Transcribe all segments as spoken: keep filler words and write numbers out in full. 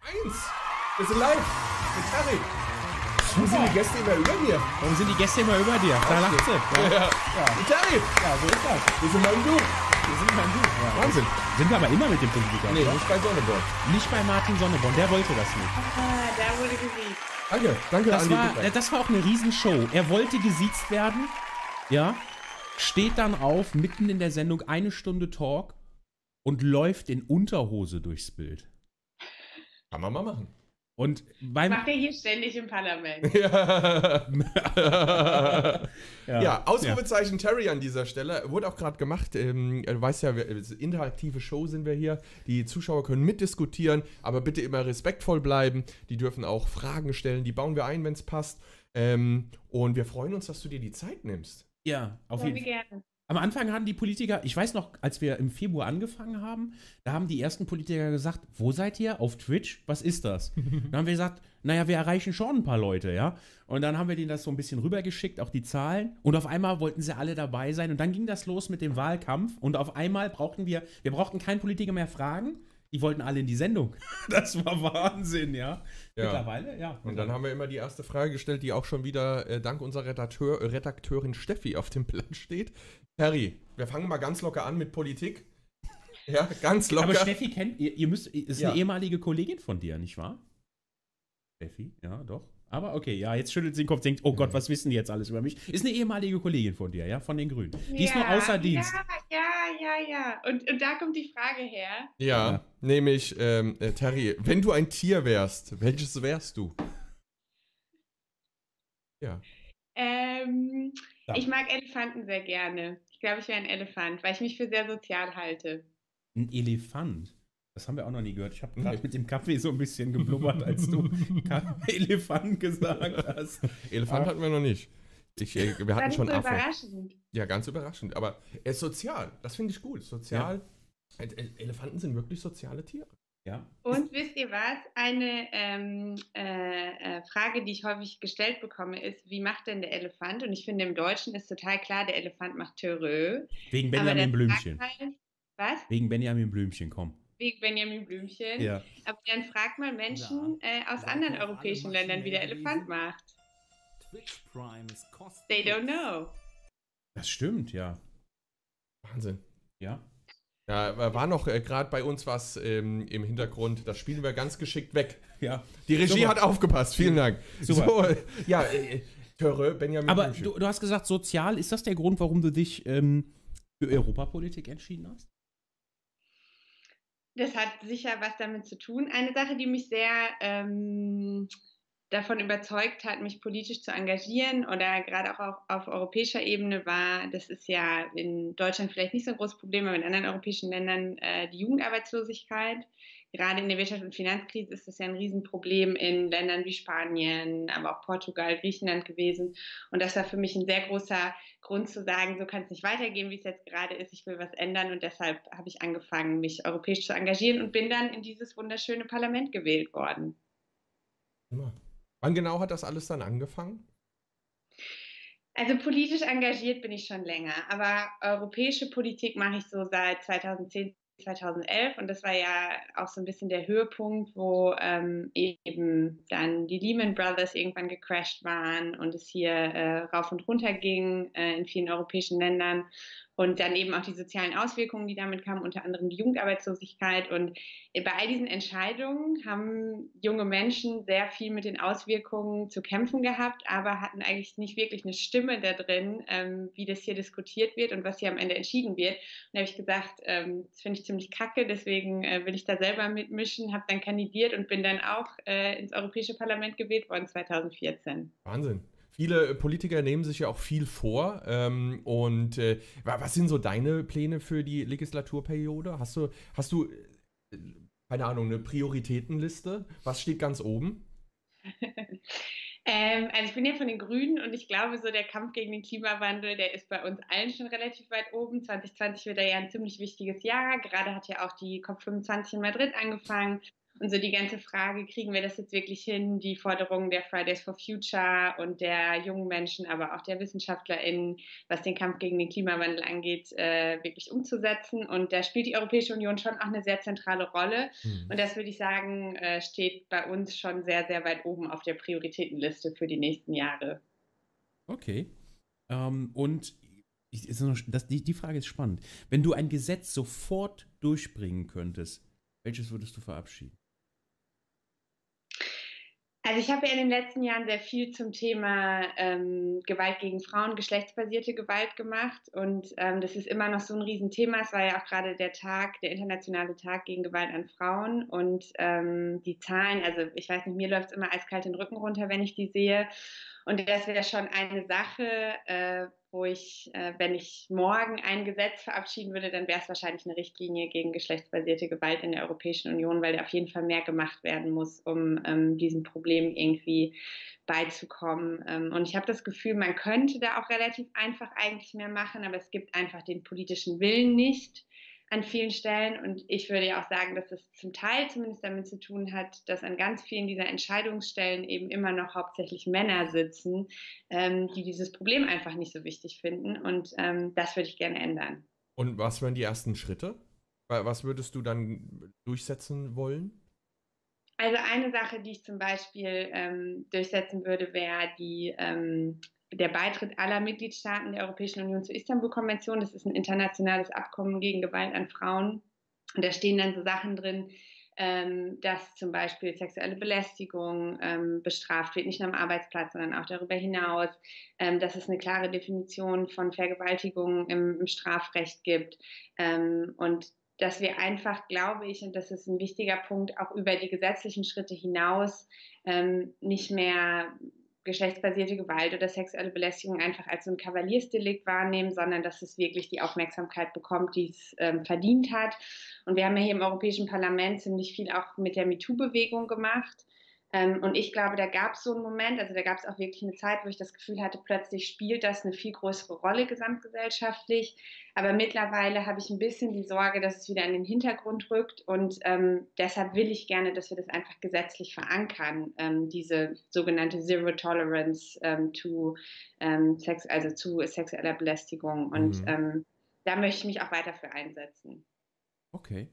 Eins. Wir sind live mit Terry. Warum sind die Gäste immer über dir? Warum sind die Gäste immer über dir? Da lacht sie. Ja. Ja. Ja. Terry. Ja, so ist das. Wir sind beim Du. Wir sind beim Du. Ja. Wahnsinn. Sind wir aber immer mit dem Politiker. Nee, oder? nicht bei Sonneborn. Nicht bei Martin Sonneborn, der wollte das nicht. Ah, da wurde gesiegt. Danke, danke Das an die war, Bitreich. das war auch eine Riesenshow. Er wollte gesiezt werden, ja, steht dann auf, mitten in der Sendung, eine Stunde Talk und läuft in Unterhose durchs Bild. Kann man mal machen. Und beim... Macht er hier ständig im Parlament. Ja. ja, Ja, Ausrufezeichen Terry an dieser Stelle. Wurde auch gerade gemacht. Ähm, du weißt ja, wir, interaktive Show sind wir hier. Die Zuschauer können mitdiskutieren, aber bitte immer respektvoll bleiben. Die dürfen auch Fragen stellen. Die bauen wir ein, wenn es passt. Ähm, und wir freuen uns, dass du dir die Zeit nimmst. Ja, auf Sehr jeden Fall. gerne. Am Anfang hatten die Politiker, ich weiß noch, als wir im Februar angefangen haben, da haben die ersten Politiker gesagt, wo seid ihr? Auf Twitch? Was ist das? Dann haben wir gesagt, naja, wir erreichen schon ein paar Leute, ja. Und dann haben wir denen das so ein bisschen rübergeschickt, auch die Zahlen. Und auf einmal wollten sie alle dabei sein. Und dann ging das los mit dem Wahlkampf. Und auf einmal brauchten wir, wir brauchten keinen Politiker mehr fragen. Die wollten alle in die Sendung. Das war Wahnsinn, ja. Ja. Mittlerweile, ja. Und dann haben wir immer die erste Frage gestellt, die auch schon wieder äh, dank unserer Redakteur, äh, Redakteurin Steffi auf dem Blatt steht. Terry, wir fangen mal ganz locker an mit Politik. Ja, ganz locker. Aber Steffi kennt, ihr, ihr müsst, ist Ja. eine ehemalige Kollegin von dir, nicht wahr? Steffi, ja, doch. Aber okay, ja, jetzt schüttelt sie den Kopf, denkt, oh Gott, was wissen die jetzt alles über mich? Ist eine ehemalige Kollegin von dir, ja, von den Grünen. Die ist nur außer Dienst. Ja, ja, ja, ja. Und, und da kommt die Frage her. Ja, Ja. nämlich, ähm, äh, Terry, wenn du ein Tier wärst, welches wärst du? Ja. Ähm, Ja. Ich mag Elefanten sehr gerne. Ich glaube, ich wäre ein Elefant, weil ich mich für sehr sozial halte. Ein Elefant. Das haben wir auch noch nie gehört. Ich habe gerade mit dem Kaffee so ein bisschen geblubbert, als du Ka- Elefant gesagt hast. Elefant Ja. hatten wir noch nicht. Ich, äh, wir Das hatten ist schon so Affe. überraschend. Ja, ganz überraschend. Aber er ist sozial. Das finde ich gut. Sozial. Äh, äh, Elefanten sind wirklich soziale Tiere. Ja. Und wisst ihr was? Eine ähm, äh, äh, Frage, die ich häufig gestellt bekomme, ist, wie macht denn der Elefant? Und ich finde, im Deutschen ist total klar, der Elefant macht Törö. Wegen Aber Benjamin der Blümchen. fragt mal, was? Wegen Benjamin Blümchen, komm. Wegen Benjamin Blümchen. Ja. Aber dann fragt mal Menschen äh, aus anderen europäischen Ländern, wie der Elefant macht. Twitch Prime ist kostenlos. They don't know. Das stimmt, ja. Wahnsinn. Ja. Ja, war noch äh, gerade bei uns was ähm, im Hintergrund. Das spielen wir ganz geschickt weg. Ja. Die Regie Super. hat aufgepasst. Vielen Dank. Super. So, äh, ja, äh, Törö, Benjamin Aber Blümchen. du, du hast gesagt, sozial, ist das der Grund, warum du dich ähm, für Europapolitik entschieden hast? Das hat sicher was damit zu tun. Eine Sache, die mich sehr ähm, davon überzeugt hat, mich politisch zu engagieren oder gerade auch auf, auf europäischer Ebene war, das ist ja in Deutschland vielleicht nicht so ein großes Problem, aber in anderen europäischen Ländern äh, die Jugendarbeitslosigkeit. Gerade in der Wirtschafts- und Finanzkrise ist das ja ein Riesenproblem in Ländern wie Spanien, aber auch Portugal, Griechenland gewesen. Und das war für mich ein sehr großer Grund zu sagen, so kann es nicht weitergehen, wie es jetzt gerade ist. Ich will was ändern und deshalb habe ich angefangen, mich europäisch zu engagieren und bin dann in dieses wunderschöne Parlament gewählt worden. Ja. Wann genau hat das alles dann angefangen? Also politisch engagiert bin ich schon länger, aber europäische Politik mache ich so seit zweitausendzehn, zweitausendelf und das war ja auch so ein bisschen der Höhepunkt, wo ähm, eben dann die Lehman Brothers irgendwann gecrashed waren und es hier äh, rauf und runter ging äh, in vielen europäischen Ländern und dann eben auch die sozialen Auswirkungen, die damit kamen, unter anderem die Jugendarbeitslosigkeit. Und bei all diesen Entscheidungen haben junge Menschen sehr viel mit den Auswirkungen zu kämpfen gehabt, aber hatten eigentlich nicht wirklich eine Stimme da drin, ähm, wie das hier diskutiert wird und was hier am Ende entschieden wird. Und da habe ich gesagt, ähm, das finde ich ziemlich kacke, deswegen äh, will ich da selber mitmischen, habe dann kandidiert und bin dann auch äh, ins Europäische Parlament gewählt worden zweitausendvierzehn. Wahnsinn. Viele Politiker nehmen sich ja auch viel vor. Ähm, und äh, was sind so deine Pläne für die Legislaturperiode? Hast du, hast du, äh, keine Ahnung, eine Prioritätenliste? Was steht ganz oben? ähm, also ich bin ja von den Grünen und ich glaube, so der Kampf gegen den Klimawandel, der ist bei uns allen schon relativ weit oben. zwanzig zwanzig wird ja ein ziemlich wichtiges Jahr. Gerade hat ja auch die COP fünfundzwanzig in Madrid angefangen. Und so die ganze Frage, kriegen wir das jetzt wirklich hin, die Forderungen der Fridays for Future und der jungen Menschen, aber auch der WissenschaftlerInnen, was den Kampf gegen den Klimawandel angeht, äh, wirklich umzusetzen. Und da spielt die Europäische Union schon auch eine sehr zentrale Rolle. Mhm. Und das würde ich sagen, äh, steht bei uns schon sehr, sehr weit oben auf der Prioritätenliste für die nächsten Jahre. Okay. Ähm, und ich, ist noch, das, die, die Frage ist spannend. Wenn du ein Gesetz sofort durchbringen könntest, welches würdest du verabschieden? Also ich habe ja in den letzten Jahren sehr viel zum Thema ähm, Gewalt gegen Frauen, geschlechtsbasierte Gewalt gemacht und ähm, das ist immer noch so ein Riesenthema. Es war ja auch gerade der Tag, der internationale Tag gegen Gewalt an Frauen und ähm, die Zahlen, also ich weiß nicht, mir läuft es immer eiskalt den Rücken runter, wenn ich die sehe. Und das wäre schon eine Sache, äh, wo ich, äh, wenn ich morgen ein Gesetz verabschieden würde, dann wäre es wahrscheinlich eine Richtlinie gegen geschlechtsbasierte Gewalt in der Europäischen Union, weil da auf jeden Fall mehr gemacht werden muss, um ähm, diesem Problem irgendwie beizukommen. Ähm, und ich habe das Gefühl, man könnte da auch relativ einfach eigentlich mehr machen, aber es gibt einfach den politischen Willen nicht an vielen Stellen. Und ich würde ja auch sagen, dass es zum Teil zumindest damit zu tun hat, dass an ganz vielen dieser Entscheidungsstellen eben immer noch hauptsächlich Männer sitzen, ähm, die dieses Problem einfach nicht so wichtig finden. Und ähm, das würde ich gerne ändern. Und was wären die ersten Schritte? Was würdest du dann durchsetzen wollen? Also eine Sache, die ich zum Beispiel ähm, durchsetzen würde, wäre die ähm, der Beitritt aller Mitgliedstaaten der Europäischen Union zur Istanbul-Konvention. Das ist ein internationales Abkommen gegen Gewalt an Frauen. Und da stehen dann so Sachen drin, ähm, dass zum Beispiel sexuelle Belästigung ähm, bestraft wird, nicht nur am Arbeitsplatz, sondern auch darüber hinaus, ähm, dass es eine klare Definition von Vergewaltigung im, im Strafrecht gibt. Ähm, und dass wir einfach, glaube ich, und das ist ein wichtiger Punkt, auch über die gesetzlichen Schritte hinaus ähm, nicht mehr geschlechtsbasierte Gewalt oder sexuelle Belästigung einfach als so ein Kavaliersdelikt wahrnehmen, sondern dass es wirklich die Aufmerksamkeit bekommt, die es ähm, verdient hat. Und wir haben ja hier im Europäischen Parlament ziemlich viel auch mit der MeToo-Bewegung gemacht. Ähm, und ich glaube, da gab es so einen Moment, also da gab es auch wirklich eine Zeit, wo ich das Gefühl hatte, plötzlich spielt das eine viel größere Rolle gesamtgesellschaftlich. Aber mittlerweile habe ich ein bisschen die Sorge, dass es wieder in den Hintergrund rückt. Und ähm, deshalb will ich gerne, dass wir das einfach gesetzlich verankern, ähm, diese sogenannte Zero Tolerance ähm, to, ähm, Sex, also zu sexueller Belästigung. Und mhm. ähm, da möchte ich mich auch weiter für einsetzen. Okay.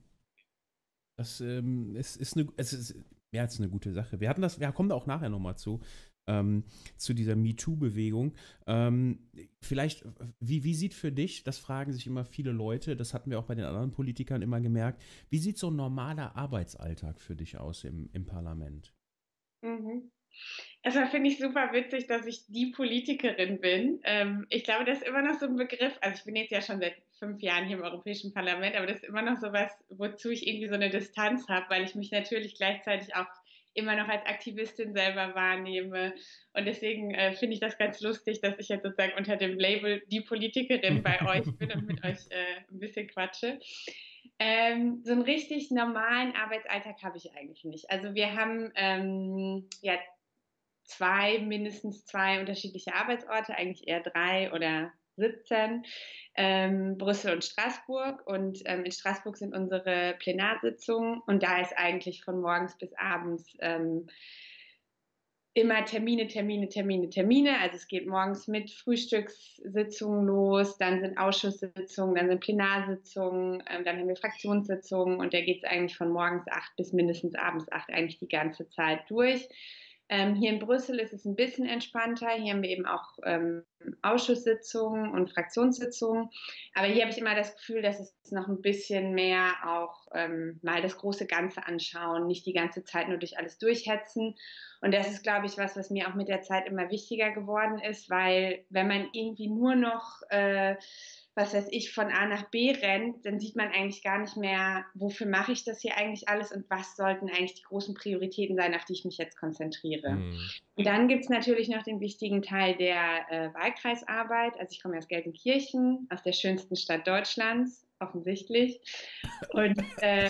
Das ähm, ist, ist, eine, es ist mehr als eine gute Sache. Wir hatten das, wir kommen da auch nachher nochmal zu, ähm, zu dieser MeToo-Bewegung. Ähm, vielleicht, wie, wie sieht für dich, das fragen sich immer viele Leute, das hatten wir auch bei den anderen Politikern immer gemerkt, wie sieht so ein normaler Arbeitsalltag für dich aus im, im Parlament? Mhm. Erstmal finde ich super witzig, dass ich die Politikerin bin. Ähm, ich glaube, das ist immer noch so ein Begriff, also ich bin jetzt ja schon seit fünf Jahren hier im Europäischen Parlament, aber das ist immer noch so was, wozu ich irgendwie so eine Distanz habe, weil ich mich natürlich gleichzeitig auch immer noch als Aktivistin selber wahrnehme. Und deswegen äh, finde ich das ganz lustig, dass ich jetzt sozusagen unter dem Label die Politikerin bei euch bin und mit euch äh, ein bisschen quatsche. Ähm, so einen richtig normalen Arbeitsalltag habe ich eigentlich nicht. Also wir haben ähm, ja zwei, mindestens zwei unterschiedliche Arbeitsorte, eigentlich eher drei oder siebzehn, ähm, Brüssel und Straßburg. Und ähm, in Straßburg sind unsere Plenarsitzungen und da ist eigentlich von morgens bis abends ähm, immer Termine, Termine, Termine, Termine. Also es geht morgens mit Frühstückssitzungen los, dann sind Ausschusssitzungen, dann sind Plenarsitzungen, ähm, dann haben wir Fraktionssitzungen und da geht es eigentlich von morgens acht bis mindestens abends acht eigentlich die ganze Zeit durch. Ähm, hier in Brüssel ist es ein bisschen entspannter. Hier haben wir eben auch ähm, Ausschusssitzungen und Fraktionssitzungen. Aber hier habe ich immer das Gefühl, dass es noch ein bisschen mehr auch ähm, mal das große Ganze anschauen, nicht die ganze Zeit nur durch alles durchhetzen. Und das ist, glaube ich, was, was mir auch mit der Zeit immer wichtiger geworden ist, weil wenn man irgendwie nur noch äh, was weiß ich, von A nach B rennt, dann sieht man eigentlich gar nicht mehr, wofür mache ich das hier eigentlich alles und was sollten eigentlich die großen Prioritäten sein, auf die ich mich jetzt konzentriere. Mhm. Und dann gibt es natürlich noch den wichtigen Teil der äh, Wahlkreisarbeit. Also ich komme aus Gelsenkirchen, aus der schönsten Stadt Deutschlands, offensichtlich. Und äh,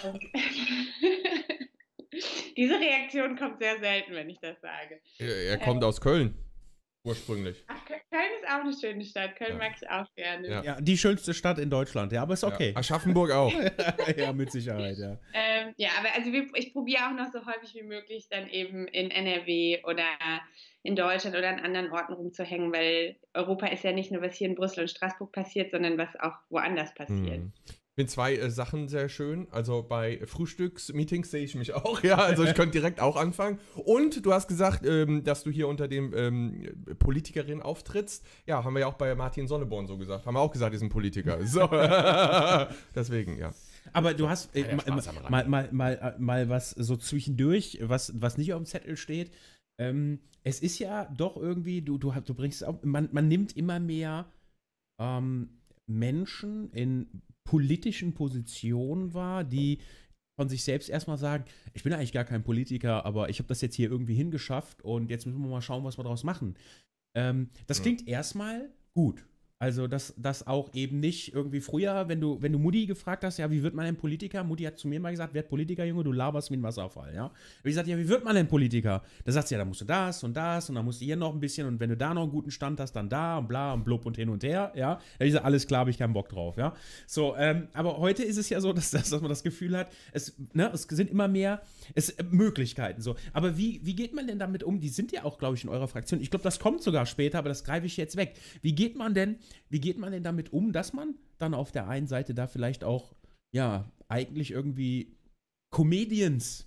diese Reaktion kommt sehr selten, wenn ich das sage. Er, er kommt äh, aus Köln. Ursprünglich. Ach, Köln ist auch eine schöne Stadt. Köln Ja. mag ich auch gerne. Ja. Ja, die schönste Stadt in Deutschland, ja, aber ist okay. Ja. Aschaffenburg auch. Ja, mit Sicherheit, ja. Ähm, ja, aber also wir, ich probiere auch noch so häufig wie möglich dann eben in N R W oder in Deutschland oder an anderen Orten rumzuhängen, weil Europa ist ja nicht nur, was hier in Brüssel und Straßburg passiert, sondern was auch woanders passiert. Hm. Ich finde zwei äh, Sachen sehr schön. Also bei Frühstücksmeetings sehe ich mich auch, ja. Also ich könnte direkt auch anfangen. Und du hast gesagt, ähm, dass du hier unter dem ähm, Politikerin auftrittst. Ja, haben wir ja auch bei Martin Sonneborn so gesagt. Haben wir auch gesagt, die ist ein Politiker. So. Deswegen, ja. Aber du hast äh, Ja, ja, mal, Spaß am Rande. mal, mal, mal, mal was so zwischendurch, was, was nicht auf dem Zettel steht. Ähm, es ist ja doch irgendwie, du, du, du bringst es auch, man, man nimmt immer mehr ähm, Menschen in politischen Positionen wahr, die von sich selbst erstmal sagen, ich bin eigentlich gar kein Politiker, aber ich habe das jetzt hier irgendwie hingeschafft und jetzt müssen wir mal schauen, was wir daraus machen. Ähm, das Ja. klingt erstmal gut. Also, dass das auch eben nicht irgendwie früher, wenn du, wenn du Mutti gefragt hast, ja, wie wird man denn Politiker? Mutti hat zu mir mal gesagt, werd Politiker, Junge, du laberst wie ein Wasserfall, ja. Und ich gesagt, ja, wie wird man denn Politiker? Da sagt sie, ja, da musst du das und das und dann musst du hier noch ein bisschen und wenn du da noch einen guten Stand hast, dann da und bla und blub und hin und her, ja. Da ich gesagt, alles klar, habe ich keinen Bock drauf, ja. So, ähm, aber heute ist es ja so, dass, dass, dass man das Gefühl hat, es, ne, es sind immer mehr es, äh, Möglichkeiten, so. Aber wie, wie geht man denn damit um? Die sind ja auch, glaube ich, in eurer Fraktion. Ich glaube, das kommt sogar später, aber das greife ich jetzt weg. Wie geht man denn Wie geht man denn damit um, dass man dann auf der einen Seite da vielleicht auch, ja, eigentlich irgendwie Comedians,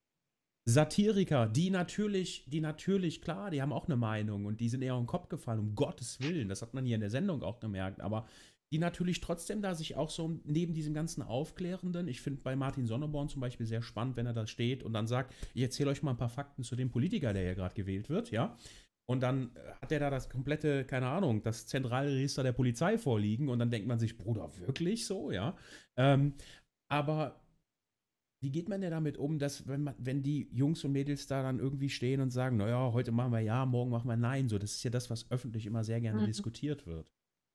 Satiriker, die natürlich, die natürlich, klar, die haben auch eine Meinung und die sind eher auf den Kopf gefallen, um Gottes Willen, das hat man hier in der Sendung auch gemerkt, aber die natürlich trotzdem da sich auch so neben diesem ganzen Aufklärenden, ich finde bei Martin Sonneborn zum Beispiel sehr spannend, wenn er da steht und dann sagt, ich erzähle euch mal ein paar Fakten zu dem Politiker, der hier gerade gewählt wird, ja. Und dann hat er da das komplette, keine Ahnung, das Zentralregister der Polizei vorliegen und dann denkt man sich, Bruder, wirklich so, ja? Ähm, aber wie geht man denn damit um, dass, wenn man, wenn die Jungs und Mädels da dann irgendwie stehen und sagen, naja, heute machen wir ja, morgen machen wir nein, so, das ist ja das, was öffentlich immer sehr gerne Mhm. diskutiert wird.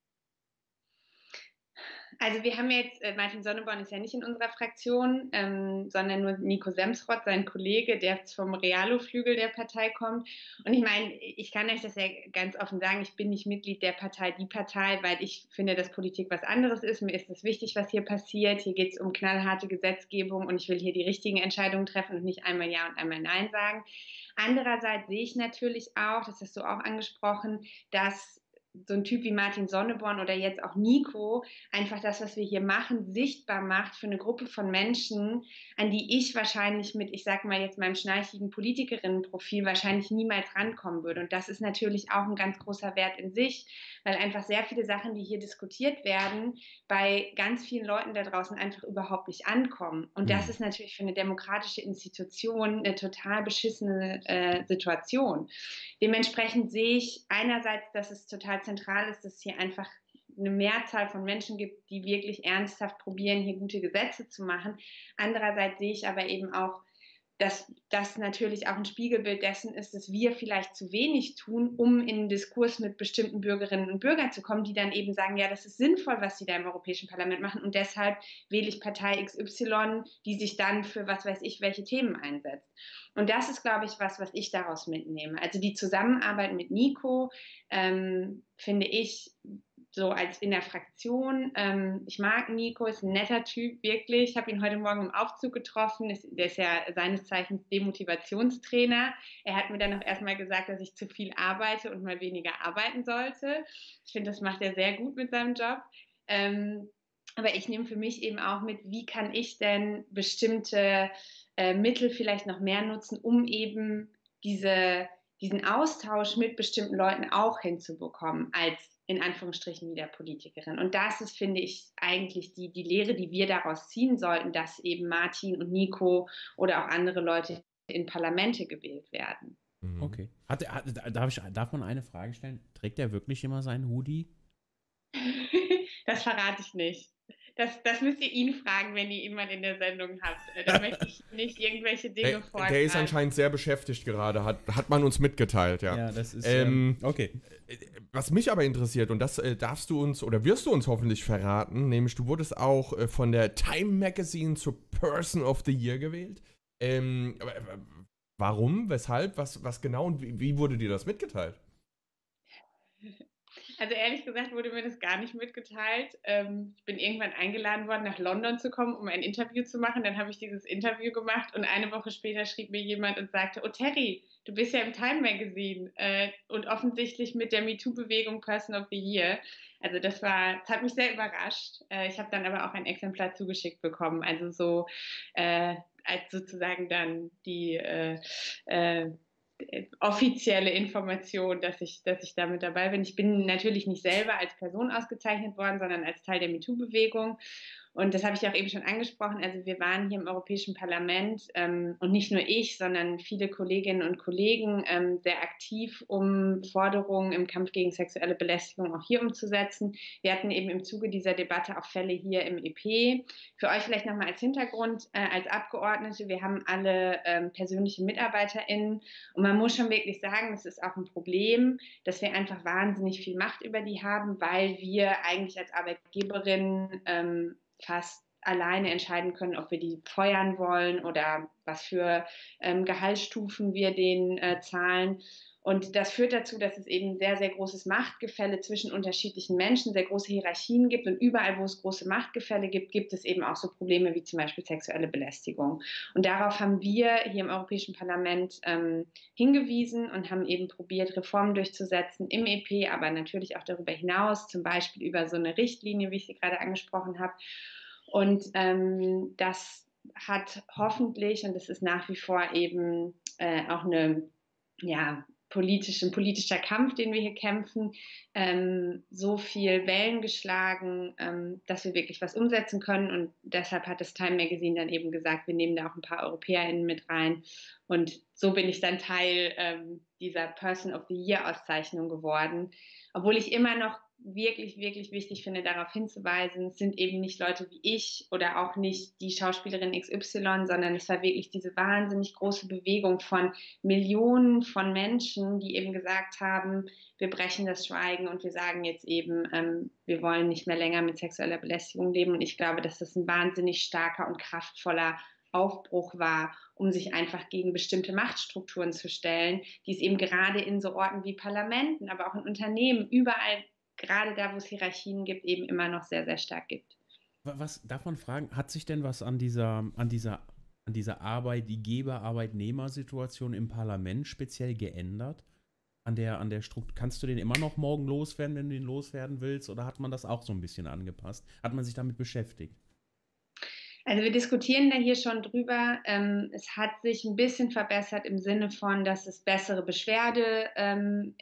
Also wir haben jetzt, äh, Martin Sonneborn ist ja nicht in unserer Fraktion, ähm, sondern nur Nico Semsrott, sein Kollege, der vom Realo-Flügel der Partei kommt. Und ich meine, ich kann euch das ja ganz offen sagen, ich bin nicht Mitglied der Partei Die Partei, weil ich finde, dass Politik was anderes ist. Mir ist es wichtig, was hier passiert. Hier geht es um knallharte Gesetzgebung und ich will hier die richtigen Entscheidungen treffen und nicht einmal Ja und einmal Nein sagen. Andererseits sehe ich natürlich auch, das hast du auch angesprochen, dass so ein Typ wie Martin Sonneborn oder jetzt auch Nico einfach das, was wir hier machen, sichtbar macht für eine Gruppe von Menschen, an die ich wahrscheinlich mit, ich sag mal jetzt meinem schnarchigen Politikerinnenprofil wahrscheinlich niemals rankommen würde. Und das ist natürlich auch ein ganz großer Wert in sich, weil einfach sehr viele Sachen, die hier diskutiert werden, bei ganz vielen Leuten da draußen einfach überhaupt nicht ankommen. Und das ist natürlich für eine demokratische Institution eine total beschissene äh, Situation. Dementsprechend sehe ich einerseits, dass es total zentral ist, dass es hier einfach eine Mehrzahl von Menschen gibt, die wirklich ernsthaft probieren, hier gute Gesetze zu machen. Andererseits sehe ich aber eben auch, dass das natürlich auch ein Spiegelbild dessen ist, dass wir vielleicht zu wenig tun, um in einen Diskurs mit bestimmten Bürgerinnen und Bürgern zu kommen, die dann eben sagen, ja, das ist sinnvoll, was sie da im Europäischen Parlament machen und deshalb wähle ich Partei X Y, die sich dann für was weiß ich, welche Themen einsetzt. Und das ist, glaube ich, was, was ich daraus mitnehme. Also die Zusammenarbeit mit Nico, ähm, finde ich, so als in der Fraktion. Ähm, ich mag Nico, ist ein netter Typ, wirklich. Ich habe ihn heute Morgen im Aufzug getroffen. Ist, der ist ja seines Zeichens Demotivationstrainer. Er hat mir dann auch erstmal gesagt, dass ich zu viel arbeite und mal weniger arbeiten sollte. Ich finde, das macht er sehr gut mit seinem Job. Ähm, aber ich nehme für mich eben auch mit, wie kann ich denn bestimmte äh, Mittel vielleicht noch mehr nutzen, um eben diese, diesen Austausch mit bestimmten Leuten auch hinzubekommen, als in Anführungsstrichen wieder Politikerin. Und das ist, finde ich, eigentlich die, die Lehre, die wir daraus ziehen sollten, dass eben Martin und Nico oder auch andere Leute in Parlamente gewählt werden. Mhm. Okay. Hat, hat, darf, ich, darf man eine Frage stellen? Trägt er wirklich immer seinen Hoodie? Das verrate ich nicht. Das, das müsst ihr ihn fragen, wenn ihr ihn mal in der Sendung habt. Da möchte ich nicht irgendwelche Dinge Der, vortragen. der ist anscheinend sehr beschäftigt gerade, hat, hat man uns mitgeteilt, ja. Ja, das ist. Ähm, Ähm, okay. Was mich aber interessiert, und das äh, darfst du uns oder wirst du uns hoffentlich verraten, nämlich du wurdest auch äh, von der Time Magazine zur Person of the Year gewählt. Ähm, aber, äh, warum, weshalb, was, was genau und wie, wie wurde dir das mitgeteilt? Also ehrlich gesagt wurde mir das gar nicht mitgeteilt. Ähm, ich bin irgendwann eingeladen worden, nach London zu kommen, um ein Interview zu machen. Dann habe ich dieses Interview gemacht und eine Woche später schrieb mir jemand und sagte, oh Terry, du bist ja im Time Magazine äh, und offensichtlich mit der MeToo-Bewegung Person of the Year. Also das war, das hat mich sehr überrascht. Äh, ich habe dann aber auch ein Exemplar zugeschickt bekommen. Also so äh, als sozusagen dann die äh, äh, offizielle Information, dass ich, dass ich damit dabei bin. Ich bin natürlich nicht selber als Person ausgezeichnet worden, sondern als Teil der MeToo-Bewegung. Und das habe ich auch eben schon angesprochen. Also wir waren hier im Europäischen Parlament ähm, und nicht nur ich, sondern viele Kolleginnen und Kollegen ähm, sehr aktiv, um Forderungen im Kampf gegen sexuelle Belästigung auch hier umzusetzen. Wir hatten eben im Zuge dieser Debatte auch Fälle hier im E P. Für euch vielleicht nochmal als Hintergrund, äh, als Abgeordnete, wir haben alle ähm, persönliche MitarbeiterInnen und man muss schon wirklich sagen, das ist auch ein Problem, dass wir einfach wahnsinnig viel Macht über die haben, weil wir eigentlich als Arbeitgeberinnen ähm, fast alleine entscheiden können, ob wir die feuern wollen oder was für ähm, Gehaltsstufen wir denen äh, zahlen. Und das führt dazu, dass es eben sehr, sehr großes Machtgefälle zwischen unterschiedlichen Menschen, sehr große Hierarchien gibt. Und überall, wo es große Machtgefälle gibt, gibt es eben auch so Probleme wie zum Beispiel sexuelle Belästigung. Und darauf haben wir hier im Europäischen Parlament ähm, hingewiesen und haben eben probiert, Reformen durchzusetzen im E P, aber natürlich auch darüber hinaus, zum Beispiel über so eine Richtlinie, wie ich sie gerade angesprochen habe. Und ähm, das hat hoffentlich, und das ist nach wie vor eben äh, auch eine, ja, politisch, ein politischer Kampf, den wir hier kämpfen, ähm, so viel Wellen geschlagen, ähm, dass wir wirklich was umsetzen können. Und deshalb hat das Time Magazine dann eben gesagt, wir nehmen da auch ein paar EuropäerInnen mit rein. Und so bin ich dann Teil ähm, dieser Person of the Year Auszeichnung geworden. Obwohl ich immer noch wirklich, wirklich wichtig finde, darauf hinzuweisen, es sind eben nicht Leute wie ich oder auch nicht die Schauspielerin X Y, sondern es war wirklich diese wahnsinnig große Bewegung von Millionen von Menschen, die eben gesagt haben, wir brechen das Schweigen und wir sagen jetzt eben, ähm, wir wollen nicht mehr länger mit sexueller Belästigung leben. Und ich glaube, dass das ein wahnsinnig starker und kraftvoller Aufbruch war, um sich einfach gegen bestimmte Machtstrukturen zu stellen, die es eben gerade in so Orten wie Parlamenten, aber auch in Unternehmen, überall, gerade da, wo es Hierarchien gibt, eben immer noch sehr, sehr stark gibt. Was darf man fragen, hat sich denn was an dieser, an dieser, an dieser Arbeitgeber-Arbeitnehmer-Situation im Parlament speziell geändert? An der, an der Struktur, kannst du den immer noch morgen loswerden, wenn du den loswerden willst, oder hat man das auch so ein bisschen angepasst? Hat man sich damit beschäftigt? Also wir diskutieren da hier schon drüber. Ähm, es hat sich ein bisschen verbessert im Sinne von, dass es bessere Beschwerdeinstitutionen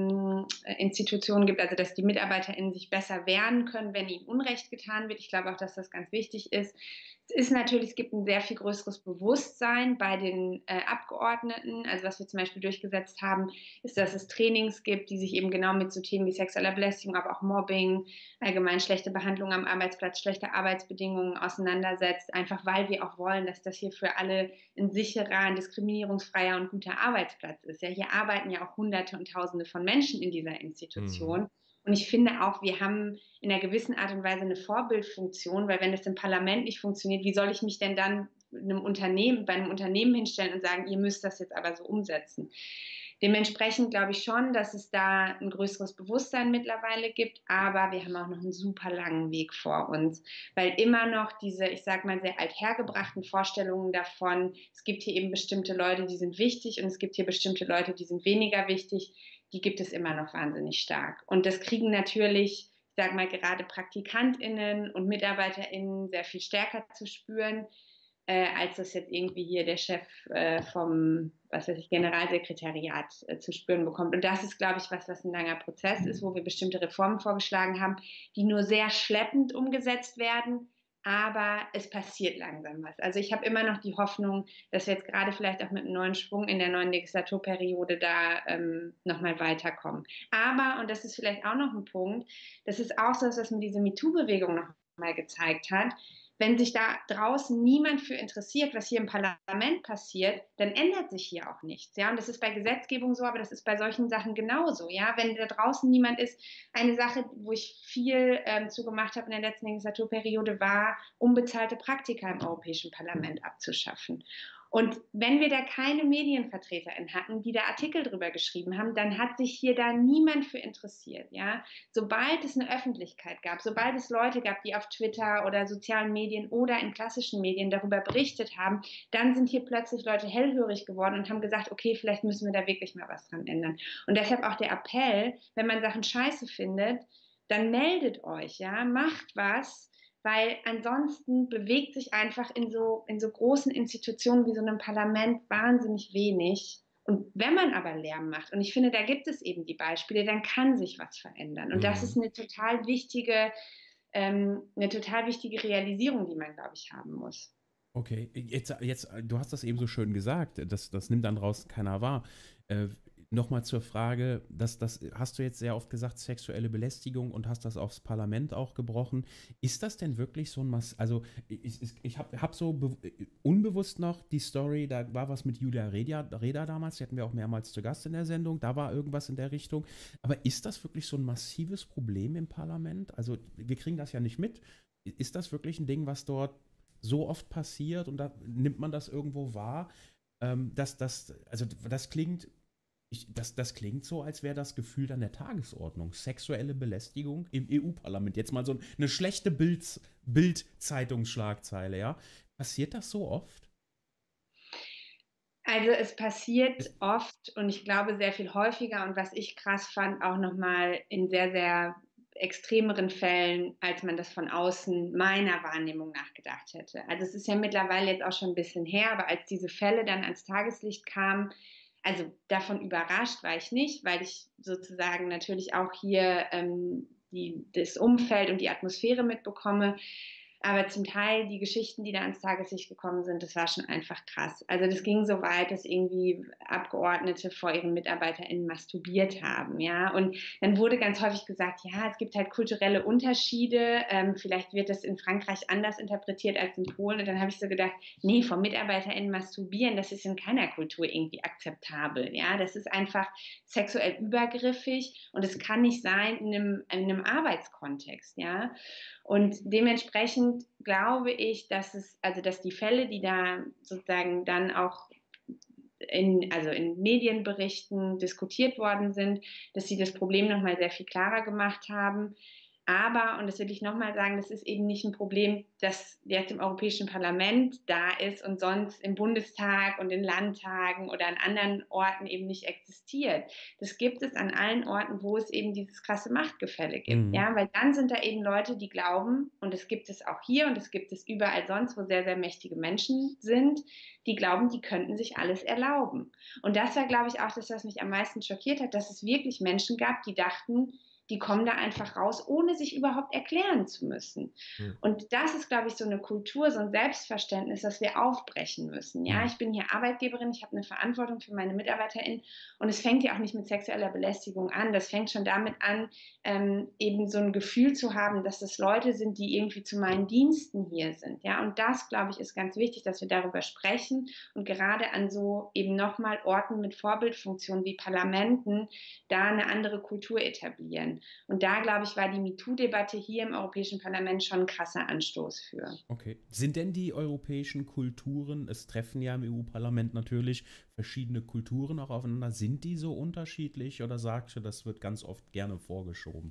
ähm, ähm, gibt, also dass die MitarbeiterInnen sich besser wehren können, wenn ihnen Unrecht getan wird. Ich glaube auch, dass das ganz wichtig ist. Es ist natürlich, es gibt ein sehr viel größeres Bewusstsein bei den äh, Abgeordneten. Also was wir zum Beispiel durchgesetzt haben, ist, dass es Trainings gibt, die sich eben genau mit so Themen wie sexueller Belästigung, aber auch Mobbing, allgemein schlechte Behandlung am Arbeitsplatz, schlechte Arbeitsbedingungen auseinandersetzt, einfach weil wir auch wollen, dass das hier für alle ein sicherer, ein diskriminierungsfreier und guter Arbeitsplatz ist. Ja, hier arbeiten ja auch Hunderte und Tausende von Menschen in dieser Institution. Mhm. Und ich finde auch, wir haben in einer gewissen Art und Weise eine Vorbildfunktion, weil wenn das im Parlament nicht funktioniert, wie soll ich mich denn dann einem Unternehmen, bei einem Unternehmen hinstellen und sagen, ihr müsst das jetzt aber so umsetzen? Dementsprechend glaube ich schon, dass es da ein größeres Bewusstsein mittlerweile gibt, aber wir haben auch noch einen super langen Weg vor uns, weil immer noch diese, ich sag mal, sehr althergebrachten Vorstellungen davon, es gibt hier eben bestimmte Leute, die sind wichtig und es gibt hier bestimmte Leute, die sind weniger wichtig, die gibt es immer noch wahnsinnig stark. Und das kriegen natürlich, ich sag mal, gerade PraktikantInnen und MitarbeiterInnen sehr viel stärker zu spüren, Äh, als das jetzt irgendwie hier der Chef äh, vom, was weiß ich, Generalsekretariat äh, zu spüren bekommt. Und das ist, glaube ich, was, was ein langer Prozess ist, wo wir bestimmte Reformen vorgeschlagen haben, die nur sehr schleppend umgesetzt werden, aber es passiert langsam was. Also ich habe immer noch die Hoffnung, dass wir jetzt gerade vielleicht auch mit einem neuen Schwung in der neuen Legislaturperiode da ähm, nochmal weiterkommen. Aber, und das ist vielleicht auch noch ein Punkt, das ist auch so, was mir diese MeToo-Bewegung noch mal gezeigt hat, wenn sich da draußen niemand für interessiert, was hier im Parlament passiert, dann ändert sich hier auch nichts. Ja? Und das ist bei Gesetzgebung so, aber das ist bei solchen Sachen genauso. Ja? Wenn da draußen niemand ist, eine Sache, wo ich viel ähm, zu gemacht habe in der letzten Legislaturperiode, war, unbezahlte Praktika im Europäischen Parlament abzuschaffen. Und wenn wir da keine MedienvertreterInnen hatten, die da Artikel drüber geschrieben haben, dann hat sich hier da niemand für interessiert. Ja? Sobald es eine Öffentlichkeit gab, sobald es Leute gab, die auf Twitter oder sozialen Medien oder in klassischen Medien darüber berichtet haben, dann sind hier plötzlich Leute hellhörig geworden und haben gesagt, okay, vielleicht müssen wir da wirklich mal was dran ändern. Und deshalb auch der Appell, wenn man Sachen scheiße findet, dann meldet euch, ja, macht was, weil ansonsten bewegt sich einfach in so, in so großen Institutionen wie so einem Parlament wahnsinnig wenig. Und wenn man aber Lärm macht, und ich finde, da gibt es eben die Beispiele, dann kann sich was verändern. Und das ist eine total wichtige, ähm, eine total wichtige Realisierung, die man, glaube ich, haben muss. Okay, jetzt, jetzt, du hast das eben so schön gesagt, das, das nimmt dann draußen keiner wahr. Äh, Nochmal zur Frage, das, das hast du jetzt sehr oft gesagt, sexuelle Belästigung und hast das aufs Parlament auch gebrochen. Ist das denn wirklich so ein Mass... Also ich, ich, ich habe hab so be- unbewusst noch die Story, da war was mit Julia Reda, Reda damals, die hatten wir auch mehrmals zu Gast in der Sendung, da war irgendwas in der Richtung. Aber ist das wirklich so ein massives Problem im Parlament? Also wir kriegen das ja nicht mit. Ist das wirklich ein Ding, was dort so oft passiert und da nimmt man das irgendwo wahr? Ähm, dass das, also das klingt... Ich, das, das klingt so, als wäre das Gefühl an der Tagesordnung. Sexuelle Belästigung im E U-Parlament. Jetzt mal so eine schlechte Bild, Bild-Zeitungsschlagzeile, ja. Passiert das so oft? Also es passiert oft und ich glaube sehr viel häufiger und was ich krass fand, auch nochmal in sehr, sehr extremeren Fällen, als man das von außen meiner Wahrnehmung nach gedacht hätte. Also es ist ja mittlerweile jetzt auch schon ein bisschen her, aber als diese Fälle dann ans Tageslicht kamen, also davon überrascht war ich nicht, weil ich sozusagen natürlich auch hier ähm, die, das Umfeld und die Atmosphäre mitbekomme. Aber zum Teil die Geschichten, die da ans Tageslicht gekommen sind, das war schon einfach krass. Also das ging so weit, dass irgendwie Abgeordnete vor ihren MitarbeiterInnen masturbiert haben, ja. Und dann wurde ganz häufig gesagt, ja, es gibt halt kulturelle Unterschiede. Ähm, vielleicht wird das in Frankreich anders interpretiert als in Polen. Und dann habe ich so gedacht, nee, vor MitarbeiterInnen masturbieren, das ist in keiner Kultur irgendwie akzeptabel, ja. Das ist einfach sexuell übergriffig und es kann nicht sein in einem, in einem Arbeitskontext, ja. Und dementsprechend glaube ich, dass es, also dass die Fälle, die da sozusagen dann auch in, also in Medienberichten diskutiert worden sind, dass sie das Problem nochmal sehr viel klarer gemacht haben. Aber, und das will ich nochmal sagen, das ist eben nicht ein Problem, das jetzt im Europäischen Parlament da ist und sonst im Bundestag und in Landtagen oder an anderen Orten eben nicht existiert. Das gibt es an allen Orten, wo es eben dieses krasse Machtgefälle gibt. Mhm. Ja, weil dann sind da eben Leute, die glauben, und das gibt es auch hier und das gibt es überall sonst, wo sehr, sehr mächtige Menschen sind, die glauben, die könnten sich alles erlauben. Und das war, glaube ich, auch das, was mich am meisten schockiert hat, dass es wirklich Menschen gab, die dachten, die kommen da einfach raus, ohne sich überhaupt erklären zu müssen. Mhm. Und das ist, glaube ich, so eine Kultur, so ein Selbstverständnis, das wir aufbrechen müssen. Ja, ich bin hier Arbeitgeberin, ich habe eine Verantwortung für meine MitarbeiterInnen und es fängt ja auch nicht mit sexueller Belästigung an. Das fängt schon damit an, ähm, eben so ein Gefühl zu haben, dass das Leute sind, die irgendwie zu meinen Diensten hier sind. Ja, und das, glaube ich, ist ganz wichtig, dass wir darüber sprechen und gerade an so eben nochmal Orten mit Vorbildfunktionen wie Parlamenten da eine andere Kultur etablieren. Und da, glaube ich, war die MeToo-Debatte hier im Europäischen Parlament schon ein krasser Anstoß für. Okay. Sind denn die europäischen Kulturen, es treffen ja im E U-Parlament natürlich verschiedene Kulturen auch aufeinander, sind die so unterschiedlich oder sagst du, das wird ganz oft gerne vorgeschoben?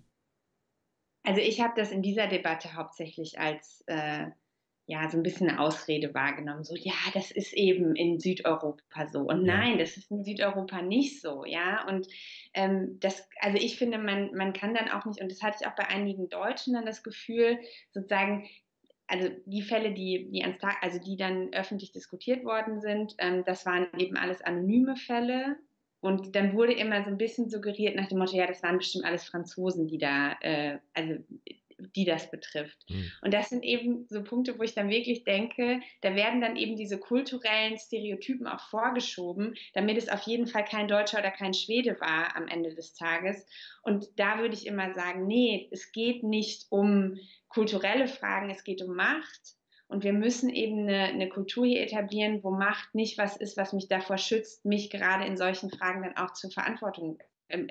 Also ich habe das in dieser Debatte hauptsächlich als äh, ja, so ein bisschen eine Ausrede wahrgenommen. So, ja, das ist eben in Südeuropa so. Und nein, ja. Das ist in Südeuropa nicht so, ja. Und ähm, das, also ich finde, man, man kann dann auch nicht, und das hatte ich auch bei einigen Deutschen dann das Gefühl, sozusagen, also die Fälle, die, die ans Tag, also die dann öffentlich diskutiert worden sind, ähm, das waren eben alles anonyme Fälle. Und dann wurde immer so ein bisschen suggeriert nach dem Motto, ja, das waren bestimmt alles Franzosen, die da, äh, also die das betrifft. Mhm. Und das sind eben so Punkte, wo ich dann wirklich denke, da werden dann eben diese kulturellen Stereotypen auch vorgeschoben, damit es auf jeden Fall kein Deutscher oder kein Schwede war am Ende des Tages. Und da würde ich immer sagen, nee, es geht nicht um kulturelle Fragen, es geht um Macht. Und wir müssen eben eine, eine Kultur hier etablieren, wo Macht nicht was ist, was mich davor schützt, mich gerade in solchen Fragen dann auch zur Verantwortung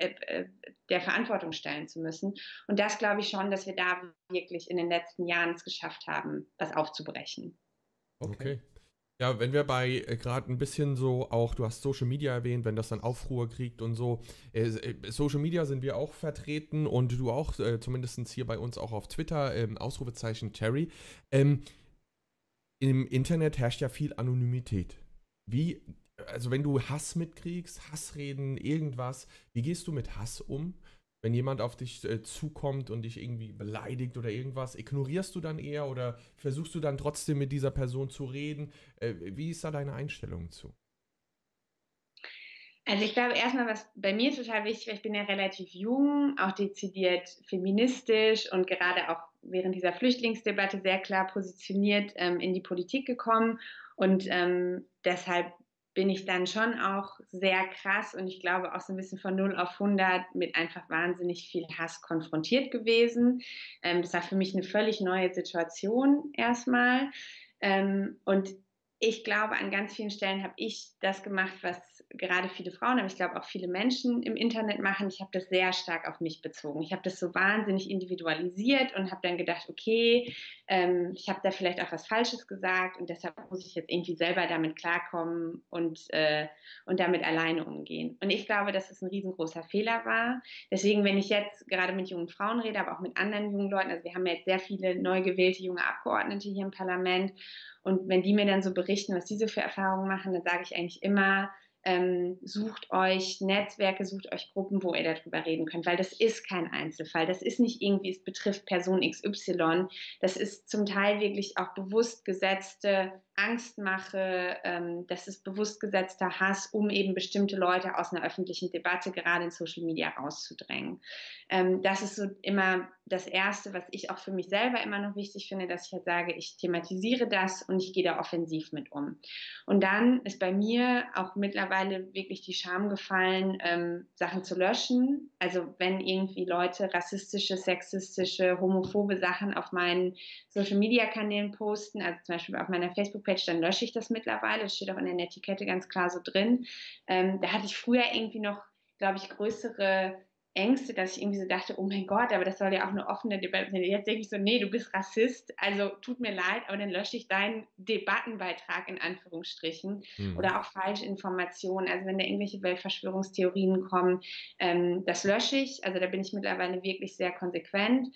der Verantwortung stellen zu müssen. Und das glaube ich schon, dass wir da wirklich in den letzten Jahren es geschafft haben, das aufzubrechen. Okay. Ja, wenn wir bei äh, gerade ein bisschen so auch, du hast Social Media erwähnt, wenn das dann Aufruhr kriegt und so. Äh, äh, Social Media sind wir auch vertreten und du auch, äh, zumindest hier bei uns auch auf Twitter, ähm, Ausrufezeichen Terry. Ähm, Im Internet herrscht ja viel Anonymität. Wie, also wenn du Hass mitkriegst, Hassreden, irgendwas, wie gehst du mit Hass um? Wenn jemand auf dich äh, zukommt und dich irgendwie beleidigt oder irgendwas, ignorierst du dann eher oder versuchst du dann trotzdem mit dieser Person zu reden? Äh, wie ist da deine Einstellung zu? Also ich glaube erstmal, was bei mir total wichtig war, ich bin ja relativ jung, auch dezidiert feministisch und gerade auch während dieser Flüchtlingsdebatte sehr klar positioniert ähm, in die Politik gekommen. Und ähm, deshalb bin ich dann schon auch sehr krass und ich glaube auch so ein bisschen von null auf hundert mit einfach wahnsinnig viel Hass konfrontiert gewesen. Ähm, das war für mich eine völlig neue Situation erstmal. Ähm, und ich glaube, an ganz vielen Stellen habe ich das gemacht, was gerade viele Frauen, aber ich glaube auch viele Menschen im Internet machen. Ich habe das sehr stark auf mich bezogen. Ich habe das so wahnsinnig individualisiert und habe dann gedacht, okay, ähm, ich habe da vielleicht auch was Falsches gesagt und deshalb muss ich jetzt irgendwie selber damit klarkommen und, äh, und damit alleine umgehen. Und ich glaube, dass es ein riesengroßer Fehler war. Deswegen, wenn ich jetzt gerade mit jungen Frauen rede, aber auch mit anderen jungen Leuten, also wir haben ja jetzt sehr viele neu gewählte junge Abgeordnete hier im Parlament, und wenn die mir dann so berichten, was die so für Erfahrungen machen, dann sage ich eigentlich immer, ähm, sucht euch Netzwerke, sucht euch Gruppen, wo ihr darüber reden könnt, weil das ist kein Einzelfall. Das ist nicht irgendwie, es betrifft Person X Y. Das ist zum Teil wirklich auch bewusst gesetzte Angstmache, ähm, das ist bewusst gesetzter Hass, um eben bestimmte Leute aus einer öffentlichen Debatte, gerade in Social Media, rauszudrängen. Ähm, das ist so immer das Erste, was ich auch für mich selber immer noch wichtig finde, dass ich halt sage, ich thematisiere das und ich gehe da offensiv mit um. Und dann ist bei mir auch mittlerweile wirklich die Scham gefallen, ähm, Sachen zu löschen. Also wenn irgendwie Leute rassistische, sexistische, homophobe Sachen auf meinen Social-Media-Kanälen posten, also zum Beispiel auf meiner Facebook-Page, dann lösche ich das mittlerweile. Das steht auch in der Netiquette ganz klar so drin. Ähm, da hatte ich früher irgendwie noch, glaube ich, größere Ängste, dass ich irgendwie so dachte, oh mein Gott, aber das soll ja auch eine offene Debatte sein. Jetzt denke ich so, nee, du bist Rassist, also tut mir leid, aber dann lösche ich deinen Debattenbeitrag in Anführungsstrichen Hm. oder auch Falschinformationen. Also wenn da irgendwelche Weltverschwörungstheorien kommen, ähm, das lösche ich. Also da bin ich mittlerweile wirklich sehr konsequent.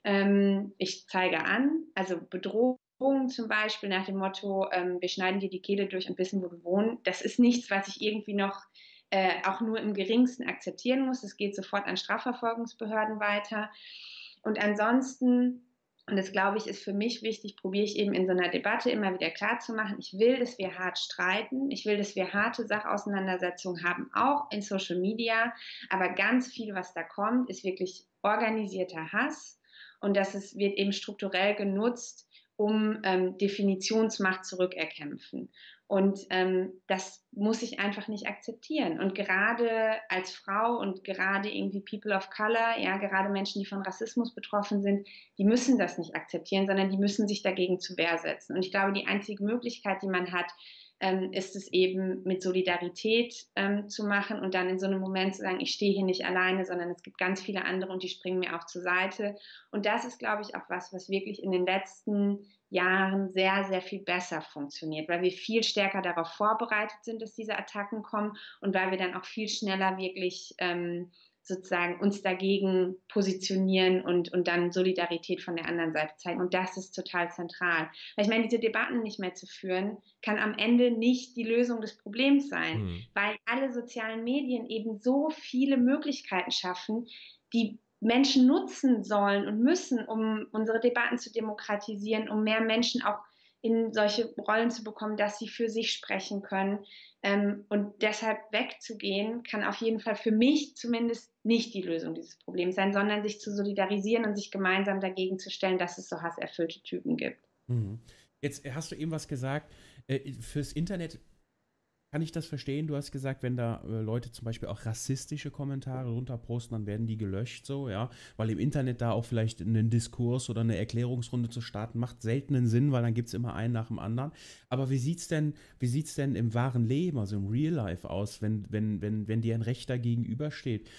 Ähm, ich zeige an, also Bedrohung zum Beispiel nach dem Motto, ähm, wir schneiden dir die Kehle durch und wissen, wo du wohnst. Das ist nichts, was ich irgendwie noch äh, auch nur im geringsten akzeptieren muss. Es geht sofort an Strafverfolgungsbehörden weiter. Und ansonsten, und das glaube ich, ist für mich wichtig, probiere ich eben in so einer Debatte immer wieder klarzumachen, ich will, dass wir hart streiten, ich will, dass wir harte Sachauseinandersetzungen haben, auch in Social Media, aber ganz viel, was da kommt, ist wirklich organisierter Hass und das ist, wird eben strukturell genutzt, um ähm, Definitionsmacht zurückerkämpfen. Und ähm, das muss ich einfach nicht akzeptieren. Und gerade als Frau und gerade irgendwie People of Color, ja, gerade Menschen, die von Rassismus betroffen sind, die müssen das nicht akzeptieren, sondern die müssen sich dagegen zur Wehr setzen. Und ich glaube, die einzige Möglichkeit, die man hat, ähm, ist es eben mit Solidarität ähm, zu machen und dann in so einem Moment zu sagen, ich stehe hier nicht alleine, sondern es gibt ganz viele andere und die springen mir auch zur Seite. Und das ist, glaube ich, auch was, was wirklich in den letzten Jahren sehr, sehr viel besser funktioniert, weil wir viel stärker darauf vorbereitet sind, dass diese Attacken kommen und weil wir dann auch viel schneller wirklich ähm, sozusagen uns dagegen positionieren und, und dann Solidarität von der anderen Seite zeigen. Und das ist total zentral. Weil ich meine, diese Debatten nicht mehr zu führen, kann am Ende nicht die Lösung des Problems sein, Hm. weil alle sozialen Medien eben so viele Möglichkeiten schaffen, die Menschen nutzen sollen und müssen, um unsere Debatten zu demokratisieren, um mehr Menschen auch in solche Rollen zu bekommen, dass sie für sich sprechen können. Ähm, und deshalb wegzugehen, kann auf jeden Fall für mich zumindest nicht die Lösung dieses Problems sein, sondern sich zu solidarisieren und sich gemeinsam dagegen zu stellen, dass es so hasserfüllte Typen gibt. Mhm. Jetzt hast du eben was gesagt, äh, fürs Internet kann ich das verstehen. Du hast gesagt, wenn da äh, Leute zum Beispiel auch rassistische Kommentare runterposten, dann werden die gelöscht, so, ja, weil im Internet da auch vielleicht einen Diskurs oder eine Erklärungsrunde zu starten, macht seltenen Sinn, weil dann gibt es immer einen nach dem anderen. Aber wie sieht's denn, wie sieht's denn im wahren Leben, also im Real Life aus, wenn, wenn, wenn, wenn dir ein Rechter gegenübersteht?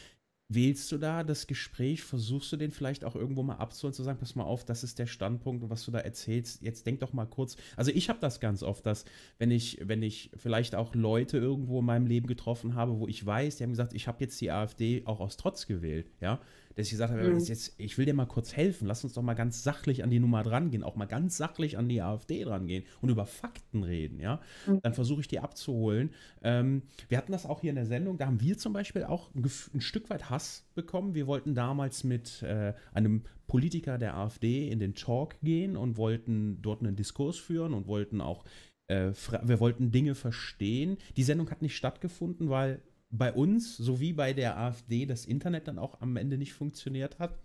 wählst du da das Gespräch, versuchst du den vielleicht auch irgendwo mal abzuholen, zu sagen, pass mal auf, das ist der Standpunkt und was du da erzählst, jetzt denk doch mal kurz. Also ich habe das ganz oft, dass wenn ich, wenn ich vielleicht auch Leute irgendwo in meinem Leben getroffen habe, wo ich weiß, die haben gesagt, ich habe jetzt die AfD auch aus Trotz gewählt, ja, dass ich gesagt habe, Mhm. jetzt, jetzt, ich will dir mal kurz helfen, lass uns doch mal ganz sachlich an die Nummer dran gehen, auch mal ganz sachlich an die AfD dran gehen und über Fakten reden, ja, dann versuche ich die abzuholen. Ähm, wir hatten das auch hier in der Sendung, da haben wir zum Beispiel auch ein, Gef- ein Stück weit Hass bekommen. Wir wollten damals mit äh, einem Politiker der AfD in den Talk gehen und wollten dort einen Diskurs führen und wollten auch, äh, fra- wir wollten Dinge verstehen. Die Sendung hat nicht stattgefunden, weil bei uns sowie bei der AfD das Internet dann auch am Ende nicht funktioniert hat.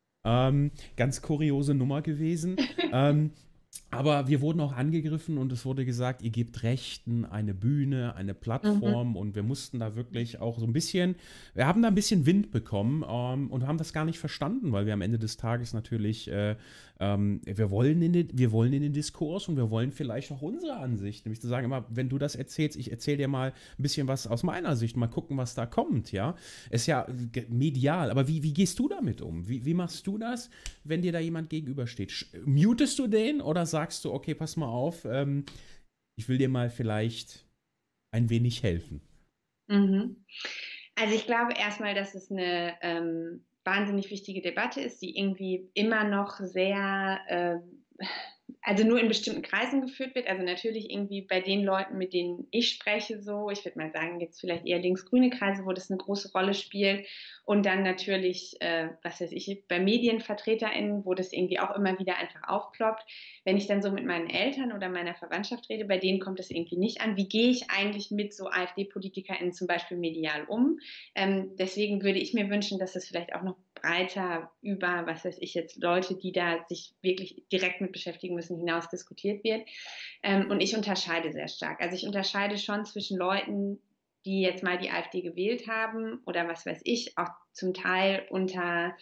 Ähm, ganz kuriose Nummer gewesen. ähm, aber wir wurden auch angegriffen und es wurde gesagt, ihr gebt Rechten eine Bühne, eine Plattform und wir mussten da wirklich auch so ein bisschen, wir haben da ein bisschen Wind bekommen ähm, und haben das gar nicht verstanden, weil wir am Ende des Tages natürlich, äh, ähm, wir, wollen in den, wir wollen in den Diskurs und wir wollen vielleicht auch unsere Ansicht, nämlich zu sagen immer, wenn du das erzählst, ich erzähle dir mal ein bisschen was aus meiner Sicht, mal gucken, was da kommt, ja. Ist ja ge- medial, aber wie, wie gehst du damit um? Wie, wie machst du das, wenn dir da jemand gegenübersteht? Sch- Mutest du den oder sagst du, okay, pass mal auf, ähm, ich will dir mal vielleicht ein wenig helfen? Mhm. Also ich glaube erstmal, dass es eine ähm, wahnsinnig wichtige Debatte ist, die irgendwie immer noch sehr, ähm, also nur in bestimmten Kreisen geführt wird. Also natürlich irgendwie bei den Leuten, mit denen ich spreche, so, ich würde mal sagen, jetzt vielleicht eher links-grüne Kreise, wo das eine große Rolle spielt. Und dann natürlich, äh, was weiß ich, bei MedienvertreterInnen, wo das irgendwie auch immer wieder einfach aufploppt. Wenn ich dann so mit meinen Eltern oder meiner Verwandtschaft rede, bei denen kommt das irgendwie nicht an. Wie gehe ich eigentlich mit so AfD-PolitikerInnen zum Beispiel medial um? Ähm, deswegen würde ich mir wünschen, dass es vielleicht auch noch breiter über, was weiß ich jetzt, Leute, die da sich wirklich direkt mit beschäftigen müssen, hinaus diskutiert wird. Ähm, und ich unterscheide sehr stark. Also ich unterscheide schon zwischen Leuten, die jetzt mal die AfD gewählt haben oder was weiß ich, auch zum Teil unter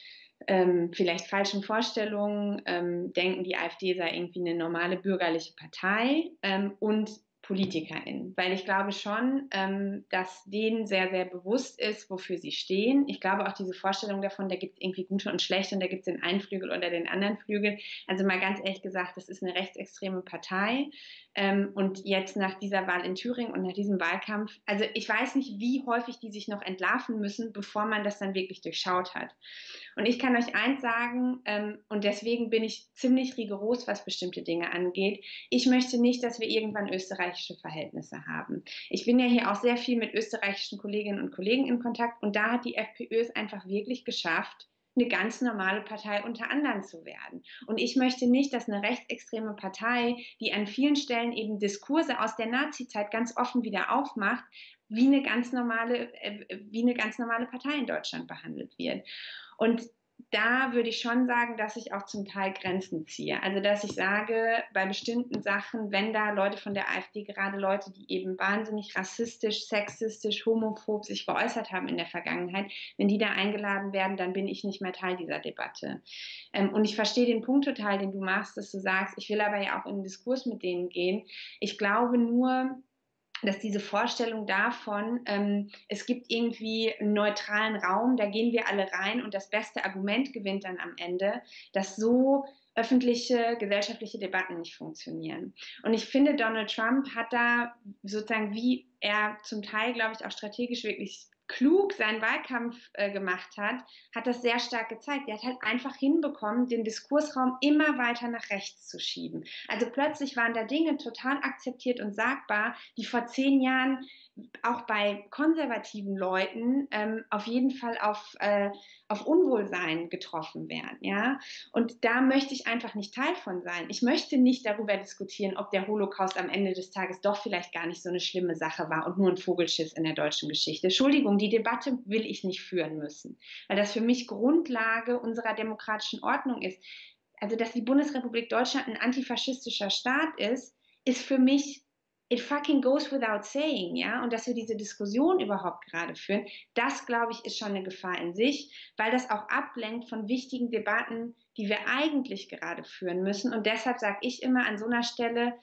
ähm, vielleicht falschen Vorstellungen, ähm, denken, die AfD sei irgendwie eine normale bürgerliche Partei ähm, und PolitikerInnen, weil ich glaube schon, ähm, dass denen sehr, sehr bewusst ist, wofür sie stehen. Ich glaube auch diese Vorstellung davon, da gibt es irgendwie gute und schlechte und da gibt es den einen Flügel oder den anderen Flügel. Also mal ganz ehrlich gesagt, das ist eine rechtsextreme Partei. Ähm, und jetzt nach dieser Wahl in Thüringen und nach diesem Wahlkampf, also ich weiß nicht, wie häufig die sich noch entlarven müssen, bevor man das dann wirklich durchschaut hat. Und ich kann euch eins sagen, ähm, und deswegen bin ich ziemlich rigoros, was bestimmte Dinge angeht. Ich möchte nicht, dass wir irgendwann österreichische Verhältnisse haben. Ich bin ja hier auch sehr viel mit österreichischen Kolleginnen und Kollegen in Kontakt und da hat die FPÖ es einfach wirklich geschafft, eine ganz normale Partei unter anderen zu werden. Und ich möchte nicht, dass eine rechtsextreme Partei, die an vielen Stellen eben Diskurse aus der Nazi-Zeit ganz offen wieder aufmacht, wie eine ganz normale, äh, wie eine ganz normale Partei in Deutschland behandelt wird. Und da würde ich schon sagen, dass ich auch zum Teil Grenzen ziehe. Also dass ich sage, bei bestimmten Sachen, wenn da Leute von der AfD, gerade Leute, die eben wahnsinnig rassistisch, sexistisch, homophob sich geäußert haben in der Vergangenheit, wenn die da eingeladen werden, dann bin ich nicht mehr Teil dieser Debatte. Ähm, und ich verstehe den Punkt total, den du machst, dass du sagst, ich will aber ja auch in den Diskurs mit denen gehen. Ich glaube nur, dass diese Vorstellung davon, ähm, es gibt irgendwie einen neutralen Raum, da gehen wir alle rein und das beste Argument gewinnt dann am Ende, dass so öffentliche, gesellschaftliche Debatten nicht funktionieren. Und ich finde, Donald Trump hat da sozusagen, wie er zum Teil, glaube ich, auch strategisch wirklich klug seinen Wahlkampf äh, gemacht hat, hat das sehr stark gezeigt. Er hat halt einfach hinbekommen, den Diskursraum immer weiter nach rechts zu schieben. Also plötzlich waren da Dinge total akzeptiert und sagbar, die vor zehn Jahren auch bei konservativen Leuten ähm, auf jeden Fall auf, äh, auf Unwohlsein getroffen werden. Ja? Und da möchte ich einfach nicht Teil von sein. Ich möchte nicht darüber diskutieren, ob der Holocaust am Ende des Tages doch vielleicht gar nicht so eine schlimme Sache war und nur ein Vogelschiss in der deutschen Geschichte. Entschuldigung, die Debatte will ich nicht führen müssen, weil das für mich Grundlage unserer demokratischen Ordnung ist. Also, dass die Bundesrepublik Deutschland ein antifaschistischer Staat ist, ist für mich, it fucking goes without saying, ja, und dass wir diese Diskussion überhaupt gerade führen, das, glaube ich, ist schon eine Gefahr in sich, weil das auch ablenkt von wichtigen Debatten, die wir eigentlich gerade führen müssen. Und deshalb sage ich immer an so einer Stelle,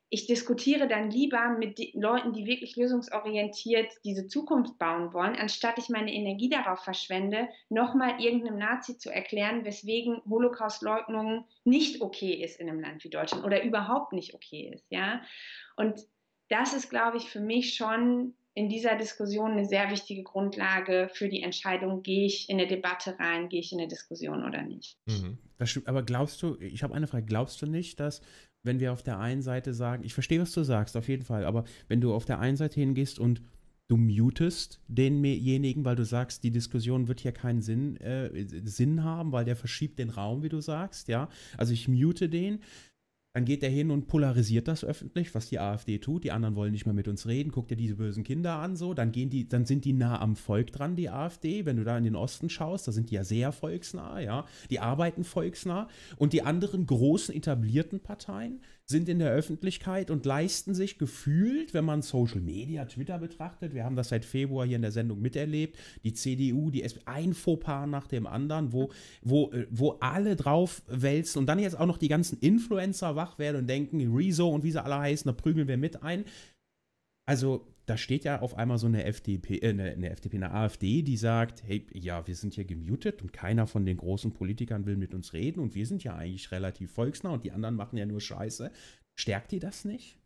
ich diskutiere dann lieber mit den Leuten, die wirklich lösungsorientiert diese Zukunft bauen wollen, anstatt ich meine Energie darauf verschwende, nochmal irgendeinem Nazi zu erklären, weswegen Holocaustleugnung nicht okay ist in einem Land wie Deutschland oder überhaupt nicht okay ist. Ja? Und das ist, glaube ich, für mich schon in dieser Diskussion eine sehr wichtige Grundlage für die Entscheidung, gehe ich in eine Debatte rein, gehe ich in eine Diskussion oder nicht. Mhm. Das stimmt, aber glaubst du, ich habe eine Frage, glaubst du nicht, dass, wenn wir auf der einen Seite sagen, ich verstehe, was du sagst, auf jeden Fall, aber wenn du auf der einen Seite hingehst und du mutest denjenigen, weil du sagst, die Diskussion wird hier keinen Sinn, äh, Sinn haben, weil der verschiebt den Raum, wie du sagst, ja, also ich mute den, dann geht er hin und polarisiert das öffentlich, was die AfD tut. Die anderen wollen nicht mehr mit uns reden. Guck dir diese bösen Kinder an, so. Dann gehen die, dann sind die nah am Volk dran, die AfD. Wenn du da in den Osten schaust, da sind die ja sehr volksnah, ja. Die arbeiten volksnah. Und die anderen großen etablierten Parteien sind in der Öffentlichkeit und leisten sich gefühlt, wenn man Social Media, Twitter betrachtet, wir haben das seit Februar hier in der Sendung miterlebt, die C D U, die S P D, ein Fauxpas nach dem anderen, wo, wo, wo alle drauf wälzen und dann jetzt auch noch die ganzen Influencer wach werden und denken, Rezo und wie sie alle heißen, da prügeln wir mit ein. Also da steht ja auf einmal so eine F D P, äh, eine, eine F D P, eine AfD, die sagt, hey, ja, wir sind hier gemutet und keiner von den großen Politikern will mit uns reden und wir sind ja eigentlich relativ volksnah und die anderen machen ja nur Scheiße. Stärkt die das nicht?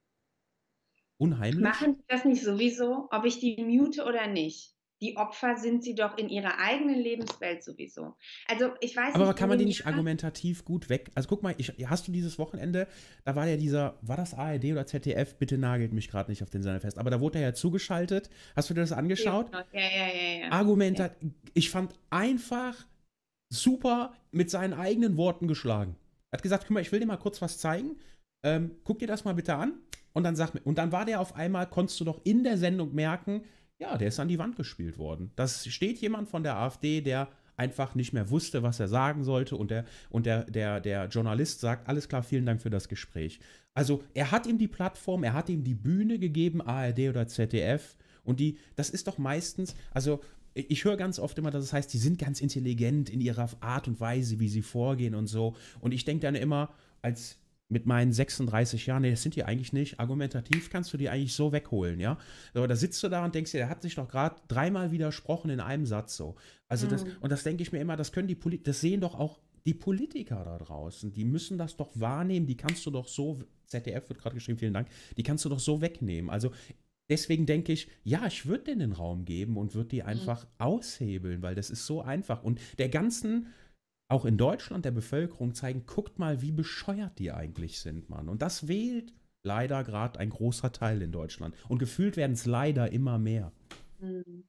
Unheimlich? Machen die das nicht sowieso, ob ich die mute oder nicht? Die Opfer sind sie doch in ihrer eigenen Lebenswelt sowieso. Also ich weiß Aber nicht, kann man in die dem nicht Jahr- argumentativ gut weg? Also guck mal, ich, hast du dieses Wochenende, da war ja dieser, war das A R D oder Z D F? Bitte nagelt mich gerade nicht auf den Sender fest. Aber da wurde er ja zugeschaltet. Hast du dir das angeschaut? Ja, ja, ja, ja. Argumentat, ich fand einfach super mit seinen eigenen Worten geschlagen. Er hat gesagt, guck mal, ich will dir mal kurz was zeigen. Ähm, guck dir das mal bitte an. Und dann sag mir, und dann war der auf einmal, konntest du doch in der Sendung merken, ja, der ist an die Wand gespielt worden. Das steht jemand von der AfD, der einfach nicht mehr wusste, was er sagen sollte. Und der, und der, der, der Journalist sagt, alles klar, vielen Dank für das Gespräch. Also er hat ihm die Plattform, er hat ihm die Bühne gegeben, A R D oder Z D F. Und die, das ist doch meistens, also ich höre ganz oft immer, dass es heißt, die sind ganz intelligent in ihrer Art und Weise, wie sie vorgehen und so. Und ich denke dann immer, als mit meinen sechsunddreißig Jahren, nee, das sind die eigentlich nicht. Argumentativ kannst du die eigentlich so wegholen, ja. Aber da sitzt du da und denkst dir, der hat sich doch gerade dreimal widersprochen in einem Satz so. Also das, Mhm. und das denke ich mir immer, das können die Polit das sehen doch auch die Politiker da draußen. Die müssen das doch wahrnehmen, die kannst du doch so, Z D F wird gerade geschrieben, vielen Dank, die kannst du doch so wegnehmen. Also deswegen denke ich, ja, ich würde denen den Raum geben und würde die einfach aushebeln, weil das ist so einfach. Und der ganzen, auch in Deutschland, der Bevölkerung zeigen, guckt mal, wie bescheuert die eigentlich sind, Mann. Und das wählt leider gerade ein großer Teil in Deutschland. Und gefühlt werden es leider immer mehr. Mhm.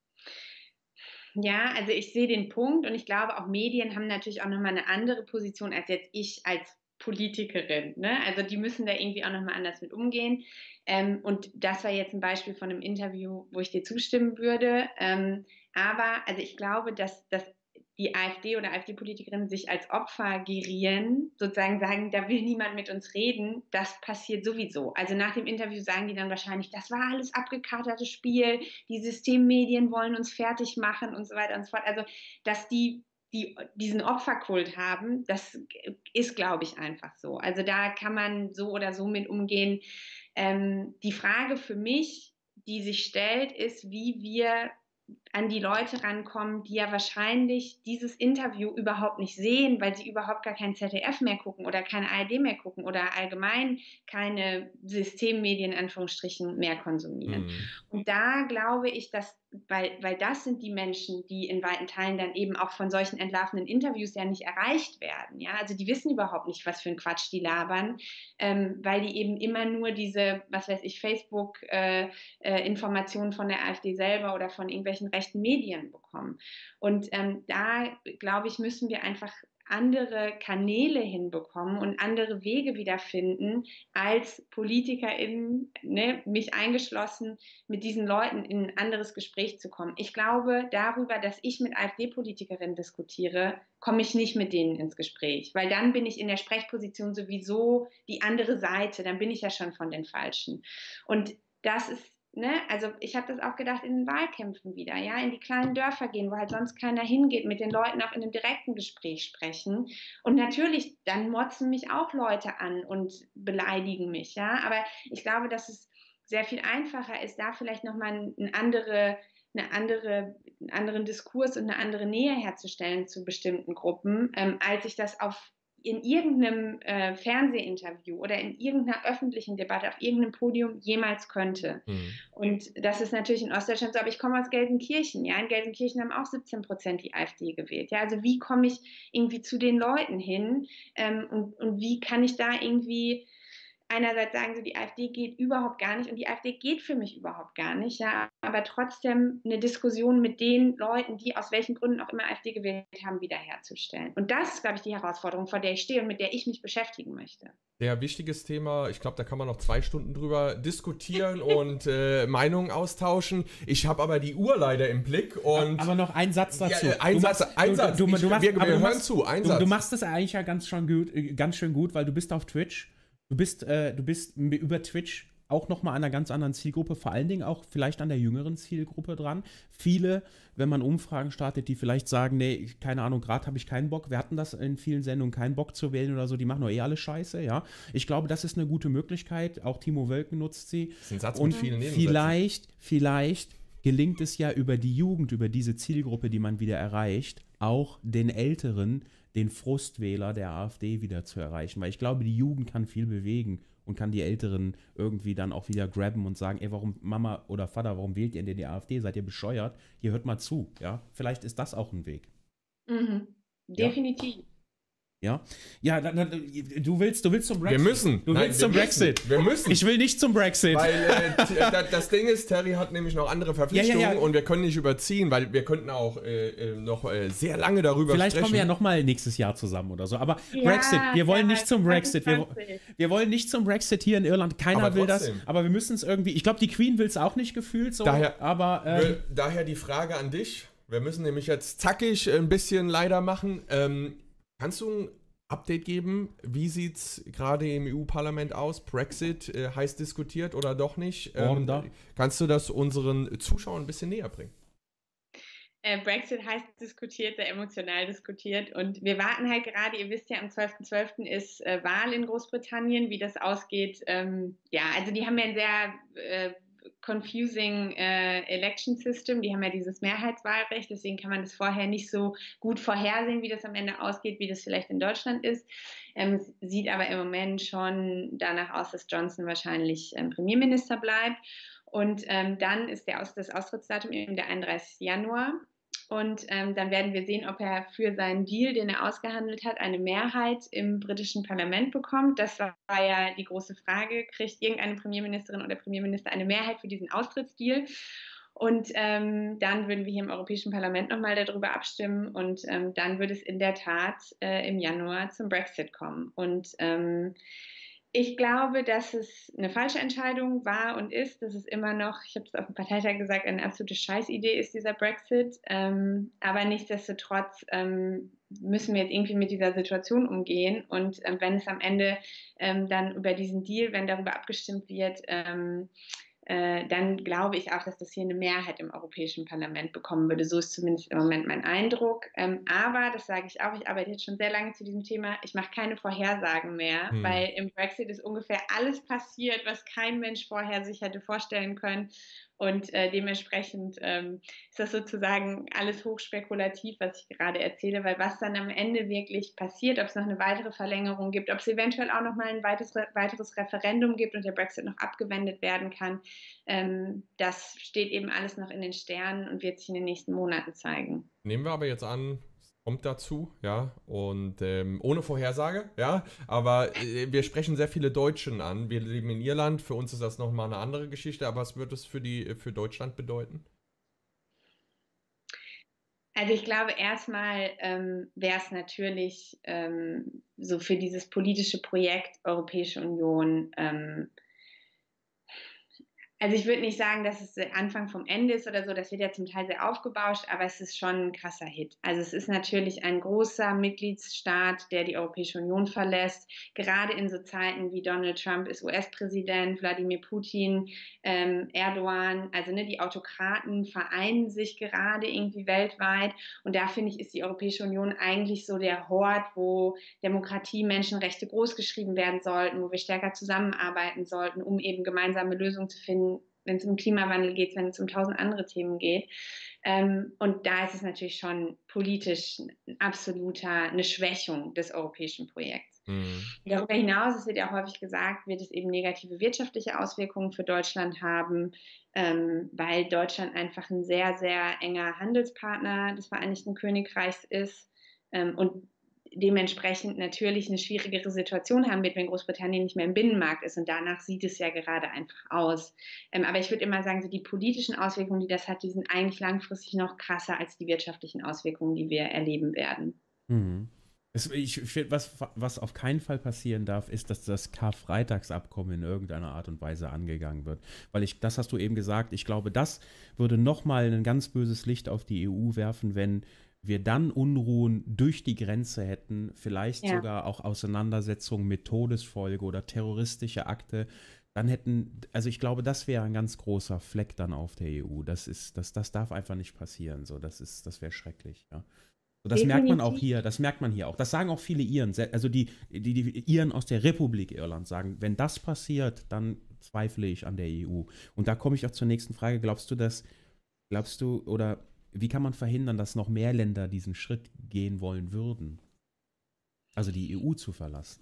Ja, also ich sehe den Punkt und ich glaube, auch Medien haben natürlich auch nochmal eine andere Position als jetzt ich als Politikerin. Ne? Also die müssen da irgendwie auch nochmal anders mit umgehen. Ähm, und das war jetzt ein Beispiel von einem Interview, wo ich dir zustimmen würde. Ähm, aber also ich glaube, dass, dass die AfD oder AfD-Politikerinnen sich als Opfer gerieren, sozusagen sagen, da will niemand mit uns reden, das passiert sowieso. Also nach dem Interview sagen die dann wahrscheinlich, das war alles abgekartetes Spiel, die Systemmedien wollen uns fertig machen und so weiter und so fort. Also, dass die, die diesen Opferkult haben, das ist, glaube ich, einfach so. Also da kann man so oder so mit umgehen. Ähm, die Frage für mich, die sich stellt, ist, wie wir an die Leute rankommen, die ja wahrscheinlich dieses Interview überhaupt nicht sehen, weil sie überhaupt gar kein Z D F mehr gucken oder keine A R D mehr gucken oder allgemein keine Systemmedien in Anführungsstrichen mehr konsumieren. Mhm. Und da glaube ich, dass, weil, weil das sind die Menschen, die in weiten Teilen dann eben auch von solchen entlarvenden Interviews ja nicht erreicht werden. Ja? Also die wissen überhaupt nicht, was für ein Quatsch die labern, ähm, weil die eben immer nur diese, was weiß ich, Facebook-Informationen äh, äh, von der AfD selber oder von irgendwelchen rechten Medien bekommen. Und ähm, da, glaube ich, müssen wir einfach andere Kanäle hinbekommen und andere Wege wiederfinden, als PolitikerInnen, ne, mich eingeschlossen, mit diesen Leuten in ein anderes Gespräch zu kommen. Ich glaube, darüber, dass ich mit AfD-Politikerinnen diskutiere, komme ich nicht mit denen ins Gespräch, weil dann bin ich in der Sprechposition sowieso die andere Seite, dann bin ich ja schon von den Falschen. Und das ist ne, also ich habe das auch gedacht in den Wahlkämpfen wieder, ja, in die kleinen Dörfer gehen, wo halt sonst keiner hingeht, mit den Leuten auch in einem direkten Gespräch sprechen. Und natürlich, dann motzen mich auch Leute an und beleidigen mich, ja, aber ich glaube, dass es sehr viel einfacher ist, da vielleicht nochmal eine andere, eine andere, einen anderen Diskurs und eine andere Nähe herzustellen zu bestimmten Gruppen, ähm, als ich das auf in irgendeinem äh, Fernsehinterview oder in irgendeiner öffentlichen Debatte auf irgendeinem Podium jemals könnte. Mhm. Und das ist natürlich in Ostdeutschland so, aber ich komme aus Gelsenkirchen, ja, in Gelsenkirchen haben auch siebzehn Prozent die AfD gewählt, ja, also wie komme ich irgendwie zu den Leuten hin ähm, und, und wie kann ich da irgendwie einerseits sagen, so die AfD geht überhaupt gar nicht und die AfD geht für mich überhaupt gar nicht, ja, aber trotzdem eine Diskussion mit den Leuten, die aus welchen Gründen auch immer AfD gewählt haben, wiederherzustellen. Und das ist, glaube ich, die Herausforderung, vor der ich stehe und mit der ich mich beschäftigen möchte. Sehr wichtiges Thema. Ich glaube, da kann man noch zwei Stunden drüber diskutieren und äh, Meinungen austauschen. Ich habe aber die Uhr leider im Blick und aber noch ein Satz dazu. Ja, ein Du Satz, machst- ein du- Satz. du- Ich, du machst- wir wir aber du hören machst- zu. Ein Du, Satz. du machst es eigentlich ja ganz schon gut, äh, ganz schön gut, weil du bist auf Twitch. Du bist, äh, du bist m- über Twitch auch nochmal an einer ganz anderen Zielgruppe, vor allen Dingen auch vielleicht an der jüngeren Zielgruppe dran. Viele, wenn man Umfragen startet, die vielleicht sagen, nee, ich- keine Ahnung, gerade habe ich keinen Bock, wir hatten das in vielen Sendungen, keinen Bock zu wählen oder so, die machen doch eh alle Scheiße, ja. Ich glaube, das ist eine gute Möglichkeit, auch Timo Wölken nutzt sie. Das ist ein Satz Und mit vielen Nebensätzen. vielleicht, vielleicht gelingt es ja über die Jugend, über diese Zielgruppe, die man wieder erreicht, auch den Älteren, den Frustwähler der AfD wieder zu erreichen. Weil ich glaube, die Jugend kann viel bewegen und kann die Älteren irgendwie dann auch wieder grabben und sagen, ey, warum Mama oder Vater, warum wählt ihr denn die AfD? Seid ihr bescheuert? Ihr hört mal zu, ja? Vielleicht ist das auch ein Weg. Mhm. Definitiv. Ja, ja, da, da, du willst, du willst zum Wir Brexit. müssen. Du Nein, willst wir zum müssen. Brexit. Wir müssen. Ich will nicht zum Brexit. Weil äh, t- da- das Ding ist, Terry hat nämlich noch andere Verpflichtungen Ja, ja, ja. und wir können nicht überziehen, weil wir könnten auch äh, äh, noch äh, sehr lange darüber Vielleicht sprechen. kommen wir ja nochmal nächstes Jahr zusammen oder so. Aber Ja, Brexit, wir wollen ja, nicht zum Brexit. Wir, zwanzig. wir wollen nicht zum Brexit hier in Irland. Keiner Aber will das. trotzdem. Aber wir müssen es irgendwie. Ich glaube, die Queen will es auch nicht gefühlt so. Daher- aber ähm, Will- Daher die Frage an dich. Wir müssen nämlich jetzt zackig ein bisschen leider machen. Ähm, kannst du ein Update geben? Wie sieht es gerade im E U-Parlament aus? Brexit äh, heiß diskutiert oder doch nicht? Morgen da. Kannst du das unseren Zuschauern ein bisschen näher bringen? Äh, Brexit heiß diskutiert, sehr emotional diskutiert und wir warten halt gerade, ihr wisst ja, am zwölften zwölften ist äh, Wahl in Großbritannien, wie das ausgeht. Ähm, ja, also die haben ja ein sehr äh, confusing äh, Election System, die haben ja dieses Mehrheitswahlrecht, deswegen kann man das vorher nicht so gut vorhersehen, wie das am Ende ausgeht, wie das vielleicht in Deutschland ist. Ähm, es sieht aber im Moment schon danach aus, dass Johnson wahrscheinlich ähm, Premierminister bleibt. Und ähm, dann ist der Aus das Austrittsdatum eben der einunddreißigste Januar. Und ähm, dann werden wir sehen, ob er für seinen Deal, den er ausgehandelt hat, eine Mehrheit im britischen Parlament bekommt. Das war ja die große Frage. Kriegt irgendeine Premierministerin oder Premierminister eine Mehrheit für diesen Austrittsdeal? Und ähm, dann würden wir hier im Europäischen Parlament nochmal darüber abstimmen. Und ähm, dann würde es in der Tat äh, im Januar zum Brexit kommen. Und ähm, ich glaube, dass es eine falsche Entscheidung war und ist, dass es immer noch, ich habe es auf dem Parteitag gesagt, eine absolute Scheißidee ist, dieser Brexit. Ähm, aber nichtsdestotrotz ähm, müssen wir jetzt irgendwie mit dieser Situation umgehen. Und ähm, wenn es am Ende ähm, dann über diesen Deal, wenn darüber abgestimmt wird, ähm, äh, dann glaube ich auch, dass das hier eine Mehrheit im Europäischen Parlament bekommen würde. So ist zumindest im Moment mein Eindruck. Ähm, aber, das sage ich auch, ich arbeite jetzt schon sehr lange zu diesem Thema, ich mache keine Vorhersagen mehr, Hm. weil im Brexit ist ungefähr alles passiert, was kein Mensch vorher sich hätte vorstellen können. Und äh, dementsprechend ähm, ist das sozusagen alles hochspekulativ, was ich gerade erzähle, weil was dann am Ende wirklich passiert, ob es noch eine weitere Verlängerung gibt, ob es eventuell auch noch mal ein weiteres, weiteres Referendum gibt und der Brexit noch abgewendet werden kann, ähm, das steht eben alles noch in den Sternen und wird sich in den nächsten Monaten zeigen. Nehmen wir aber jetzt an, es kommt dazu, ja, und ähm, ohne Vorhersage, ja, aber äh, wir sprechen sehr viele Deutschen an. Wir leben in Irland, für uns ist das nochmal eine andere Geschichte, aber was wird es für, die, für Deutschland bedeuten? Also ich glaube, erstmal ähm, wäre es natürlich ähm, so für dieses politische Projekt Europäische Union ähm, Also ich würde nicht sagen, dass es der Anfang vom Ende ist oder so, das wird ja zum Teil sehr aufgebauscht, aber es ist schon ein krasser Hit. Also es ist natürlich ein großer Mitgliedsstaat, der die Europäische Union verlässt, gerade in so Zeiten wie Donald Trump ist U S-Präsident, Wladimir Putin, ähm, Erdogan, also ne, die Autokraten vereinen sich gerade irgendwie weltweit und da finde ich, ist die Europäische Union eigentlich so der Hort, wo Demokratie, Menschenrechte großgeschrieben werden sollten, wo wir stärker zusammenarbeiten sollten, um eben gemeinsame Lösungen zu finden, wenn es um Klimawandel geht, wenn es um tausend andere Themen geht. Ähm, und da ist es natürlich schon politisch ein absoluter, eine Schwächung des europäischen Projekts. Mhm. Darüber hinaus, es wird ja häufig gesagt, wird es eben negative wirtschaftliche Auswirkungen für Deutschland haben, ähm, weil Deutschland einfach ein sehr, sehr enger Handelspartner des Vereinigten Königreichs ist ähm, und dementsprechend natürlich eine schwierigere Situation haben wird, wenn Großbritannien nicht mehr im Binnenmarkt ist. Und danach sieht es ja gerade einfach aus. Ähm, aber ich würde immer sagen, so die politischen Auswirkungen, die das hat, die sind eigentlich langfristig noch krasser als die wirtschaftlichen Auswirkungen, die wir erleben werden. Mhm. Es, ich, ich, was, was auf keinen Fall passieren darf, ist, dass das Karfreitagsabkommen in irgendeiner Art und Weise angegangen wird. Weil ich, das hast du eben gesagt, ich glaube, das würde nochmal ein ganz böses Licht auf die E U werfen, wenn wir dann Unruhen durch die Grenze hätten, vielleicht ja. sogar auch Auseinandersetzungen mit Todesfolge oder terroristische Akte, dann hätten, also ich glaube, das wäre ein ganz großer Fleck dann auf der E U. Das ist, das, das darf einfach nicht passieren. So, das ist, das wäre schrecklich, ja. So, das Definitiv. merkt man auch hier, das merkt man hier auch. Das sagen auch viele Iren, also die, die, die Iren aus der Republik Irland sagen, wenn das passiert, dann zweifle ich an der E U. Und da komme ich auch zur nächsten Frage. Glaubst du, dass, glaubst du, oder wie kann man verhindern, dass noch mehr Länder diesen Schritt gehen wollen würden? Also die E U zu verlassen.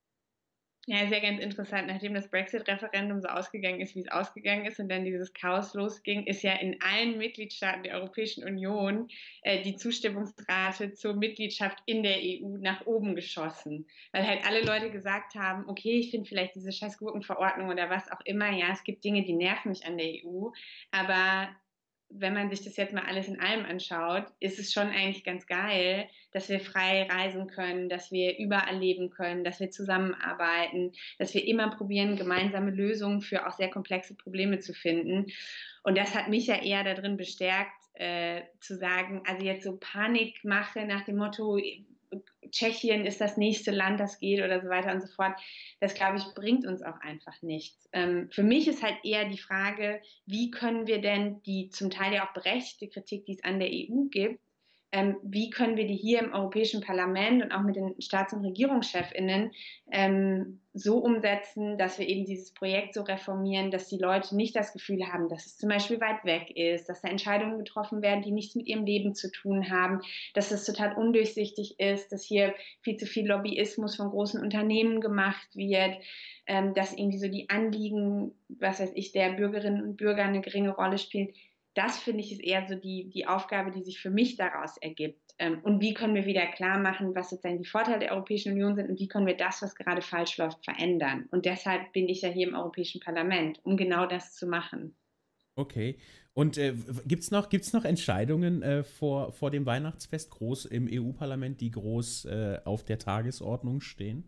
Ja, ist ja ganz interessant. Nachdem das Brexit-Referendum so ausgegangen ist, wie es ausgegangen ist und dann dieses Chaos losging, ist ja in allen Mitgliedstaaten der Europäischen Union äh, die Zustimmungsrate zur Mitgliedschaft in der E U nach oben geschossen. Weil halt alle Leute gesagt haben, okay, ich finde vielleicht diese scheiß Gurkenverordnung oder was auch immer, ja, es gibt Dinge, die nerven mich an der E U, aber wenn man sich das jetzt mal alles in allem anschaut, ist es schon eigentlich ganz geil, dass wir frei reisen können, dass wir überall leben können, dass wir zusammenarbeiten, dass wir immer probieren, gemeinsame Lösungen für auch sehr komplexe Probleme zu finden. Und das hat mich ja eher darin bestärkt, äh, zu sagen, also jetzt so Panikmache nach dem Motto, Tschechien ist das nächste Land, das geht oder so weiter und so fort. Das, glaube ich, bringt uns auch einfach nichts. Ähm, für mich ist halt eher die Frage, wie können wir denn die zum Teil ja auch berechtigte Kritik, die es an der E U gibt, ähm, wie können wir die hier im Europäischen Parlament und auch mit den Staats- und RegierungschefInnen ähm, so umsetzen, dass wir eben dieses Projekt so reformieren, dass die Leute nicht das Gefühl haben, dass es zum Beispiel weit weg ist, dass da Entscheidungen getroffen werden, die nichts mit ihrem Leben zu tun haben, dass es total undurchsichtig ist, dass hier viel zu viel Lobbyismus von großen Unternehmen gemacht wird, ähm, dass irgendwie so die Anliegen, was weiß ich, der Bürgerinnen und Bürger eine geringe Rolle spielen. Das, finde ich, ist eher so die, die Aufgabe, die sich für mich daraus ergibt. Ähm, und wie können wir wieder klar machen, was sozusagen die Vorteile der Europäischen Union sind und wie können wir das, was gerade falsch läuft, verändern. Und deshalb bin ich ja hier im Europäischen Parlament, um genau das zu machen. Okay. Und äh, gibt es noch, gibt's noch Entscheidungen äh, vor, vor dem Weihnachtsfest groß im E U-Parlament, die groß äh, auf der Tagesordnung stehen?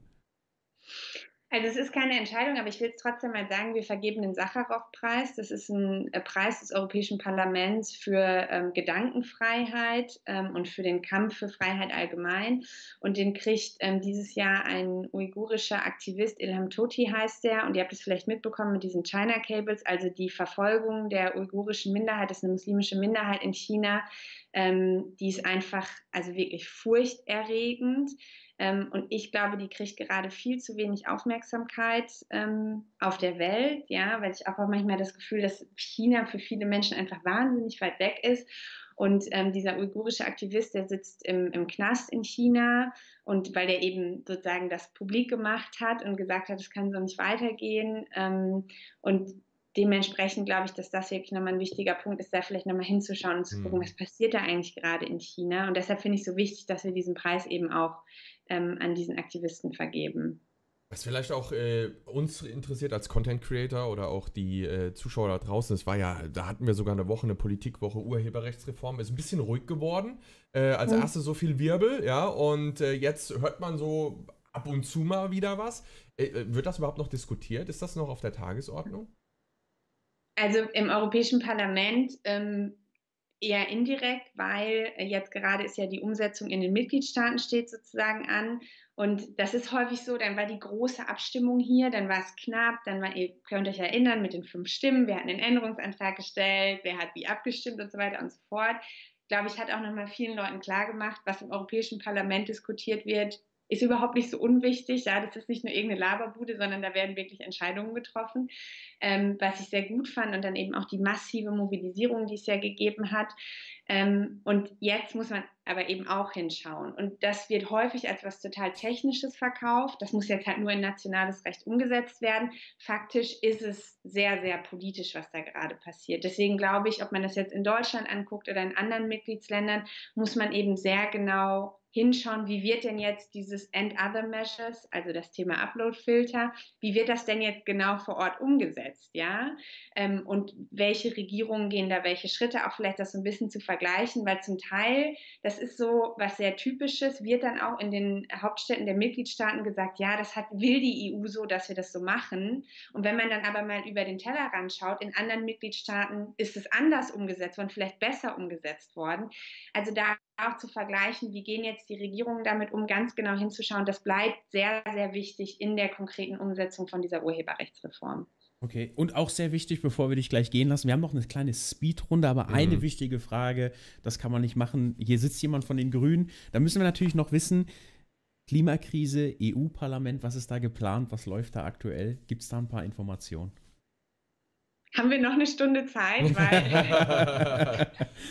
Also es ist keine Entscheidung, aber ich will es trotzdem mal sagen, wir vergeben den Sacharow-Preis. Das ist ein äh, Preis des Europäischen Parlaments für ähm, Gedankenfreiheit ähm, und für den Kampf für Freiheit allgemein. Und den kriegt ähm, dieses Jahr ein uigurischer Aktivist, Ilham Tohti heißt der. Und ihr habt es vielleicht mitbekommen mit diesen China Cables, also die Verfolgung der uigurischen Minderheit, das ist eine muslimische Minderheit in China. Ähm, die ist einfach, also wirklich furchterregend. Ähm, und ich glaube, die kriegt gerade viel zu wenig Aufmerksamkeit ähm, auf der Welt, ja, weil ich auch manchmal das Gefühl, dass China für viele Menschen einfach wahnsinnig weit weg ist. Und ähm, dieser uigurische Aktivist, der sitzt im, im Knast in China und weil der eben sozusagen das publik gemacht hat und gesagt hat, es kann so nicht weitergehen. Ähm, und dementsprechend glaube ich, dass das wirklich nochmal ein wichtiger Punkt ist, da vielleicht nochmal hinzuschauen und zu gucken, mhm. was passiert da eigentlich gerade in China. Und deshalb finde ich es so wichtig, dass wir diesen Preis eben auch ähm, an diesen Aktivisten vergeben. Was vielleicht auch äh, uns interessiert als Content Creator oder auch die äh, Zuschauer da draußen, es war ja, da hatten wir sogar eine Woche, eine Politikwoche Urheberrechtsreform, ist ein bisschen ruhig geworden. Äh, als mhm. erstes so viel Wirbel, ja, und äh, jetzt hört man so ab und zu mal wieder was. Äh, wird das überhaupt noch diskutiert? Ist das noch auf der Tagesordnung? Also im Europäischen Parlament ähm, eher indirekt, weil jetzt gerade ist ja die Umsetzung in den Mitgliedstaaten steht sozusagen an. Und das ist häufig so, dann war die große Abstimmung hier, dann war es knapp, dann war, ihr könnt euch erinnern, mit den fünf Stimmen, wer hat einen Änderungsantrag gestellt, wer hat wie abgestimmt und so weiter und so fort. Ich glaube, ich hat auch nochmal vielen Leuten klargemacht, was im Europäischen Parlament diskutiert wird, ist überhaupt nicht so unwichtig. Ja, das ist nicht nur irgendeine Laberbude, sondern da werden wirklich Entscheidungen getroffen, ähm, was ich sehr gut fand und dann eben auch die massive Mobilisierung, die es ja gegeben hat. Ähm, und jetzt muss man aber eben auch hinschauen. Und das wird häufig als was total Technisches verkauft. Das muss jetzt halt nur in nationales Recht umgesetzt werden. Faktisch ist es sehr, sehr politisch, was da gerade passiert. Deswegen glaube ich, ob man das jetzt in Deutschland anguckt oder in anderen Mitgliedsländern, muss man eben sehr genau hinschauen, wie wird denn jetzt dieses and other measures, also das Thema Upload-Filter, wie wird das denn jetzt genau vor Ort umgesetzt, ja? Ähm, und welche Regierungen gehen da welche Schritte, auch vielleicht das so ein bisschen zu vergleichen, weil zum Teil, das ist so was sehr Typisches, wird dann auch in den Hauptstädten der Mitgliedstaaten gesagt, ja, das hat, will die E U so, dass wir das so machen. Und wenn man dann aber mal über den Tellerrand schaut, in anderen Mitgliedstaaten ist es anders umgesetzt worden, vielleicht besser umgesetzt worden. Also da auch zu vergleichen, wie gehen jetzt die Regierungen damit um, ganz genau hinzuschauen, das bleibt sehr, sehr wichtig in der konkreten Umsetzung von dieser Urheberrechtsreform. Okay, und auch sehr wichtig, bevor wir dich gleich gehen lassen, wir haben noch eine kleine Speedrunde, aber mhm. eine wichtige Frage, das kann man nicht machen. Hier sitzt jemand von den Grünen, da müssen wir natürlich noch wissen, Klimakrise, E U-Parlament, was ist da geplant, was läuft da aktuell? Gibt es da ein paar Informationen? Haben wir noch eine Stunde Zeit, weil...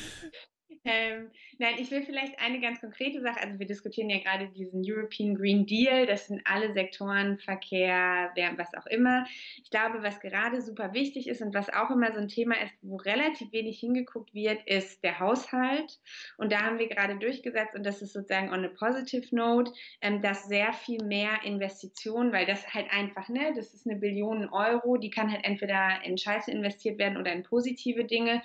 Ähm, nein, ich will vielleicht eine ganz konkrete Sache, also wir diskutieren ja gerade diesen European Green Deal, das sind alle Sektoren, Verkehr, was auch immer. Ich glaube, was gerade super wichtig ist und was auch immer so ein Thema ist, wo relativ wenig hingeguckt wird, ist der Haushalt. Und da haben wir gerade durchgesetzt, und das ist sozusagen on a positive note, ähm, dass sehr viel mehr Investitionen, weil das halt einfach, ne, das ist eine Billion Euro, die kann halt entweder in Scheiße investiert werden oder in positive Dinge.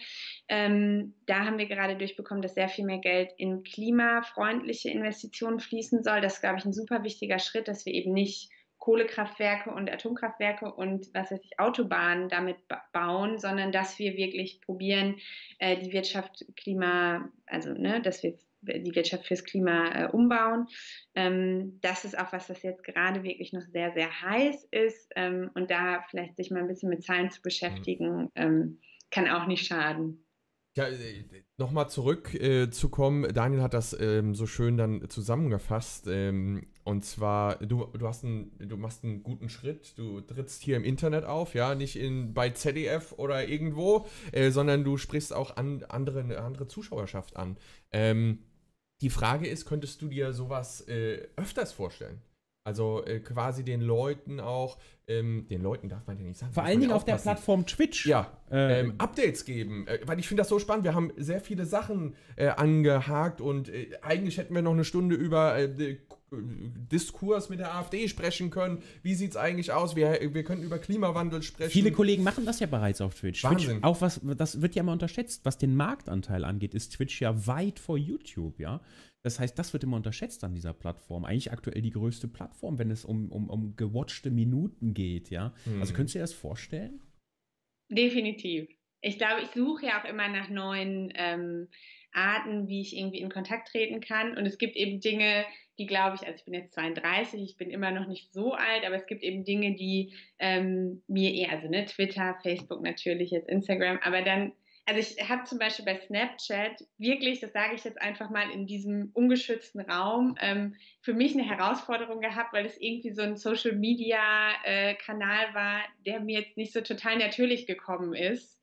Ähm, da haben wir gerade durchbekommen, dass sehr viel mehr Geld in klimafreundliche Investitionen fließen soll. Das ist, glaube ich, ein super wichtiger Schritt, dass wir eben nicht Kohlekraftwerke und Atomkraftwerke und was weiß ich, Autobahnen damit bauen, sondern dass wir wirklich probieren, äh, die Wirtschaft Klima, also ne, dass wir die Wirtschaft fürs Klima äh, umbauen. Ähm, das ist auch was, was jetzt gerade wirklich noch sehr, sehr heiß ist. Ähm, und da vielleicht sich mal ein bisschen mit Zahlen zu beschäftigen, ähm, kann auch nicht schaden. Ja, nochmal zurückzukommen, äh, Daniel hat das ähm, so schön dann zusammengefasst, ähm, und zwar, du, du, hast ein, du machst einen guten Schritt, du trittst hier im Internet auf, ja, nicht in, bei Z D F oder irgendwo, äh, sondern du sprichst auch an, andere, eine andere Zuschauerschaft an. Ähm, die Frage ist, könntest du dir sowas äh, öfters vorstellen? Also äh, quasi den Leuten auch, ähm, den Leuten darf man ja nicht sagen. Vor allen Dingen auf der Plattform Twitch. Ja, ähm, Updates geben. Äh, weil ich finde das so spannend. Wir haben sehr viele Sachen äh, angehakt und äh, eigentlich hätten wir noch eine Stunde über äh, Diskurs mit der AfD sprechen können. Wie sieht es eigentlich aus? Wir, wir können über Klimawandel sprechen. Viele Kollegen machen das ja bereits auf Twitch. Wahnsinn. Twitch auch was, das wird ja immer unterschätzt. Was den Marktanteil angeht, ist Twitch ja weit vor YouTube, ja. Das heißt, das wird immer unterschätzt an dieser Plattform. Eigentlich aktuell die größte Plattform, wenn es um, um, um gewatchte Minuten geht, ja. Hm. Also könntest du dir das vorstellen? Definitiv. Ich glaube, ich suche ja auch immer nach neuen ähm, Arten, wie ich irgendwie in Kontakt treten kann. Und es gibt eben Dinge, die, glaube ich, also ich bin jetzt zweiunddreißig, ich bin immer noch nicht so alt, aber es gibt eben Dinge, die ähm, mir eher, also ne, Twitter, Facebook natürlich, jetzt Instagram, aber dann, also ich habe zum Beispiel bei Snapchat wirklich, das sage ich jetzt einfach mal in diesem ungeschützten Raum, ähm, für mich eine Herausforderung gehabt, weil das irgendwie so ein Social-Media-Kanal äh, war, der mir jetzt nicht so total natürlich gekommen ist.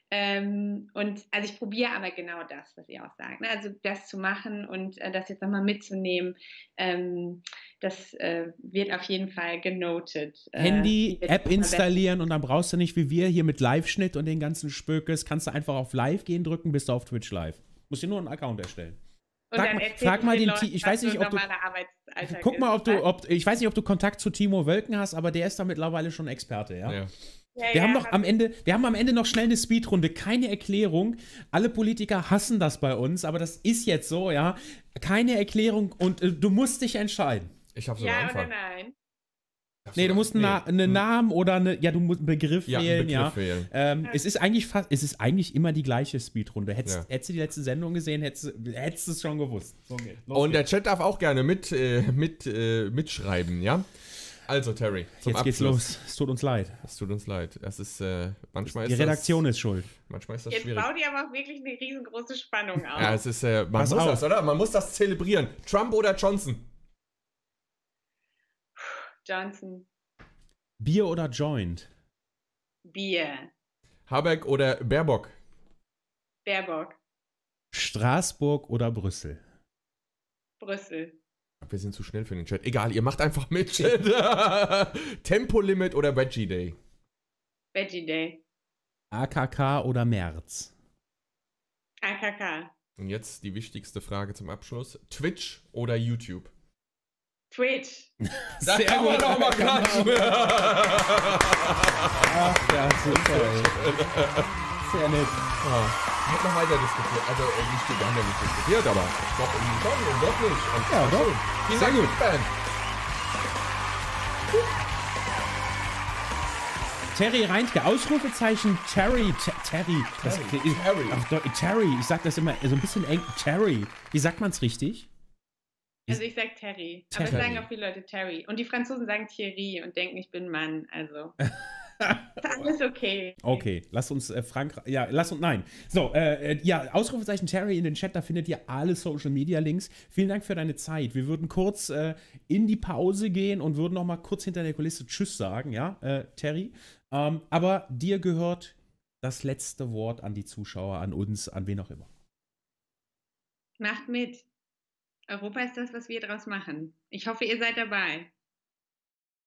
Ähm, und also ich probiere aber genau das, was ihr auch sagt, ne? Also das zu machen und äh, das jetzt nochmal mitzunehmen, ähm, das äh, wird auf jeden Fall genotet. Handy, äh, App installieren und dann brauchst du nicht wie wir hier mit Live-Schnitt und den ganzen Spökes, kannst du einfach auf Live gehen drücken, bist du auf Twitch Live. Musst dir nur einen Account erstellen. Frag mal, frag mal den Leuten, ich weiß nicht, ob du guck mal, ob du, ob, ich weiß nicht, ob du Kontakt zu Timo Wölken hast, aber der ist da mittlerweile schon Experte, ja. ja. Ja, wir, ja, haben noch am Ende, wir haben am Ende noch schnell eine Speedrunde, keine Erklärung. Alle Politiker hassen das bei uns, aber das ist jetzt so, ja. Keine Erklärung und äh, du musst dich entscheiden. Ich habe so ja einen Anfang. oder nein? Darfst Nee, du da- musst einen, Na einen Namen oder eine, ja, du musst einen Begriff Ja, einen wählen, Begriff ja. wählen. Ähm, es ist eigentlich fast, es ist eigentlich immer die gleiche Speedrunde. Hättest, Ja. hättest du die letzte Sendung gesehen, hättest, du- hättest du es schon gewusst. So geht. Los Und der geht's. Chat darf auch gerne mit, äh, mit, äh, mitschreiben, ja? Also, Terry, zum Jetzt geht's Abschluss. los. Es tut uns leid. Es tut uns leid. Es ist, äh, manchmal Die ist Redaktion das, ist schuld. Manchmal ist das Jetzt schwierig. baut ihr aber auch wirklich eine riesengroße Spannung auf. Ja, es ist, äh, man Pass muss auf. das, oder? Man muss das zelebrieren. Trump oder Johnson? Johnson, Bier oder Joint? Bier, Habeck oder Baerbock? Baerbock, Straßburg oder Brüssel? Brüssel, Wir sind zu schnell für den Chat. Egal, ihr macht einfach mit, Chat. Tempolimit oder Veggie Day? Veggie Day, A K K oder März? A K K, Und jetzt die wichtigste Frage zum Abschluss. Twitch oder YouTube? Twitch. Da kann man doch mal klatschen. Ach, ja, super, ey. Sehr nett. Ja, wird noch weiter diskutiert. Also, äh, nicht, wir haben ja nicht diskutiert, aber doch, irgendwie schon und doch nicht. Und Ja, das war doch. schön. Vielen Sehr Dank, gut. Big Band. Terry Reintke, Ausrufezeichen Terry, Te- Terry. Das, Terry, ist- Terry. Ach, doch, Terry, ich sag das immer so ein bisschen eng. Terry. Wie sagt man's richtig? Also ich sag Terry. Aber es Terry. sagen auch viele Leute Terry. Und die Franzosen sagen Thierry und denken, ich bin Mann. Also ist alles okay. Okay, lass uns äh, Frank, ja, lass uns, nein. So, äh, äh, ja, Ausrufezeichen Terry in den Chat, da findet ihr alle Social Media Links. Vielen Dank für deine Zeit. Wir würden kurz äh, in die Pause gehen und würden noch mal kurz hinter der Kulisse Tschüss sagen, ja, äh, Terry. Ähm, aber dir gehört das letzte Wort an die Zuschauer, an uns, an wen auch immer. Macht mit. Europa ist das, was wir draus machen. Ich hoffe, ihr seid dabei.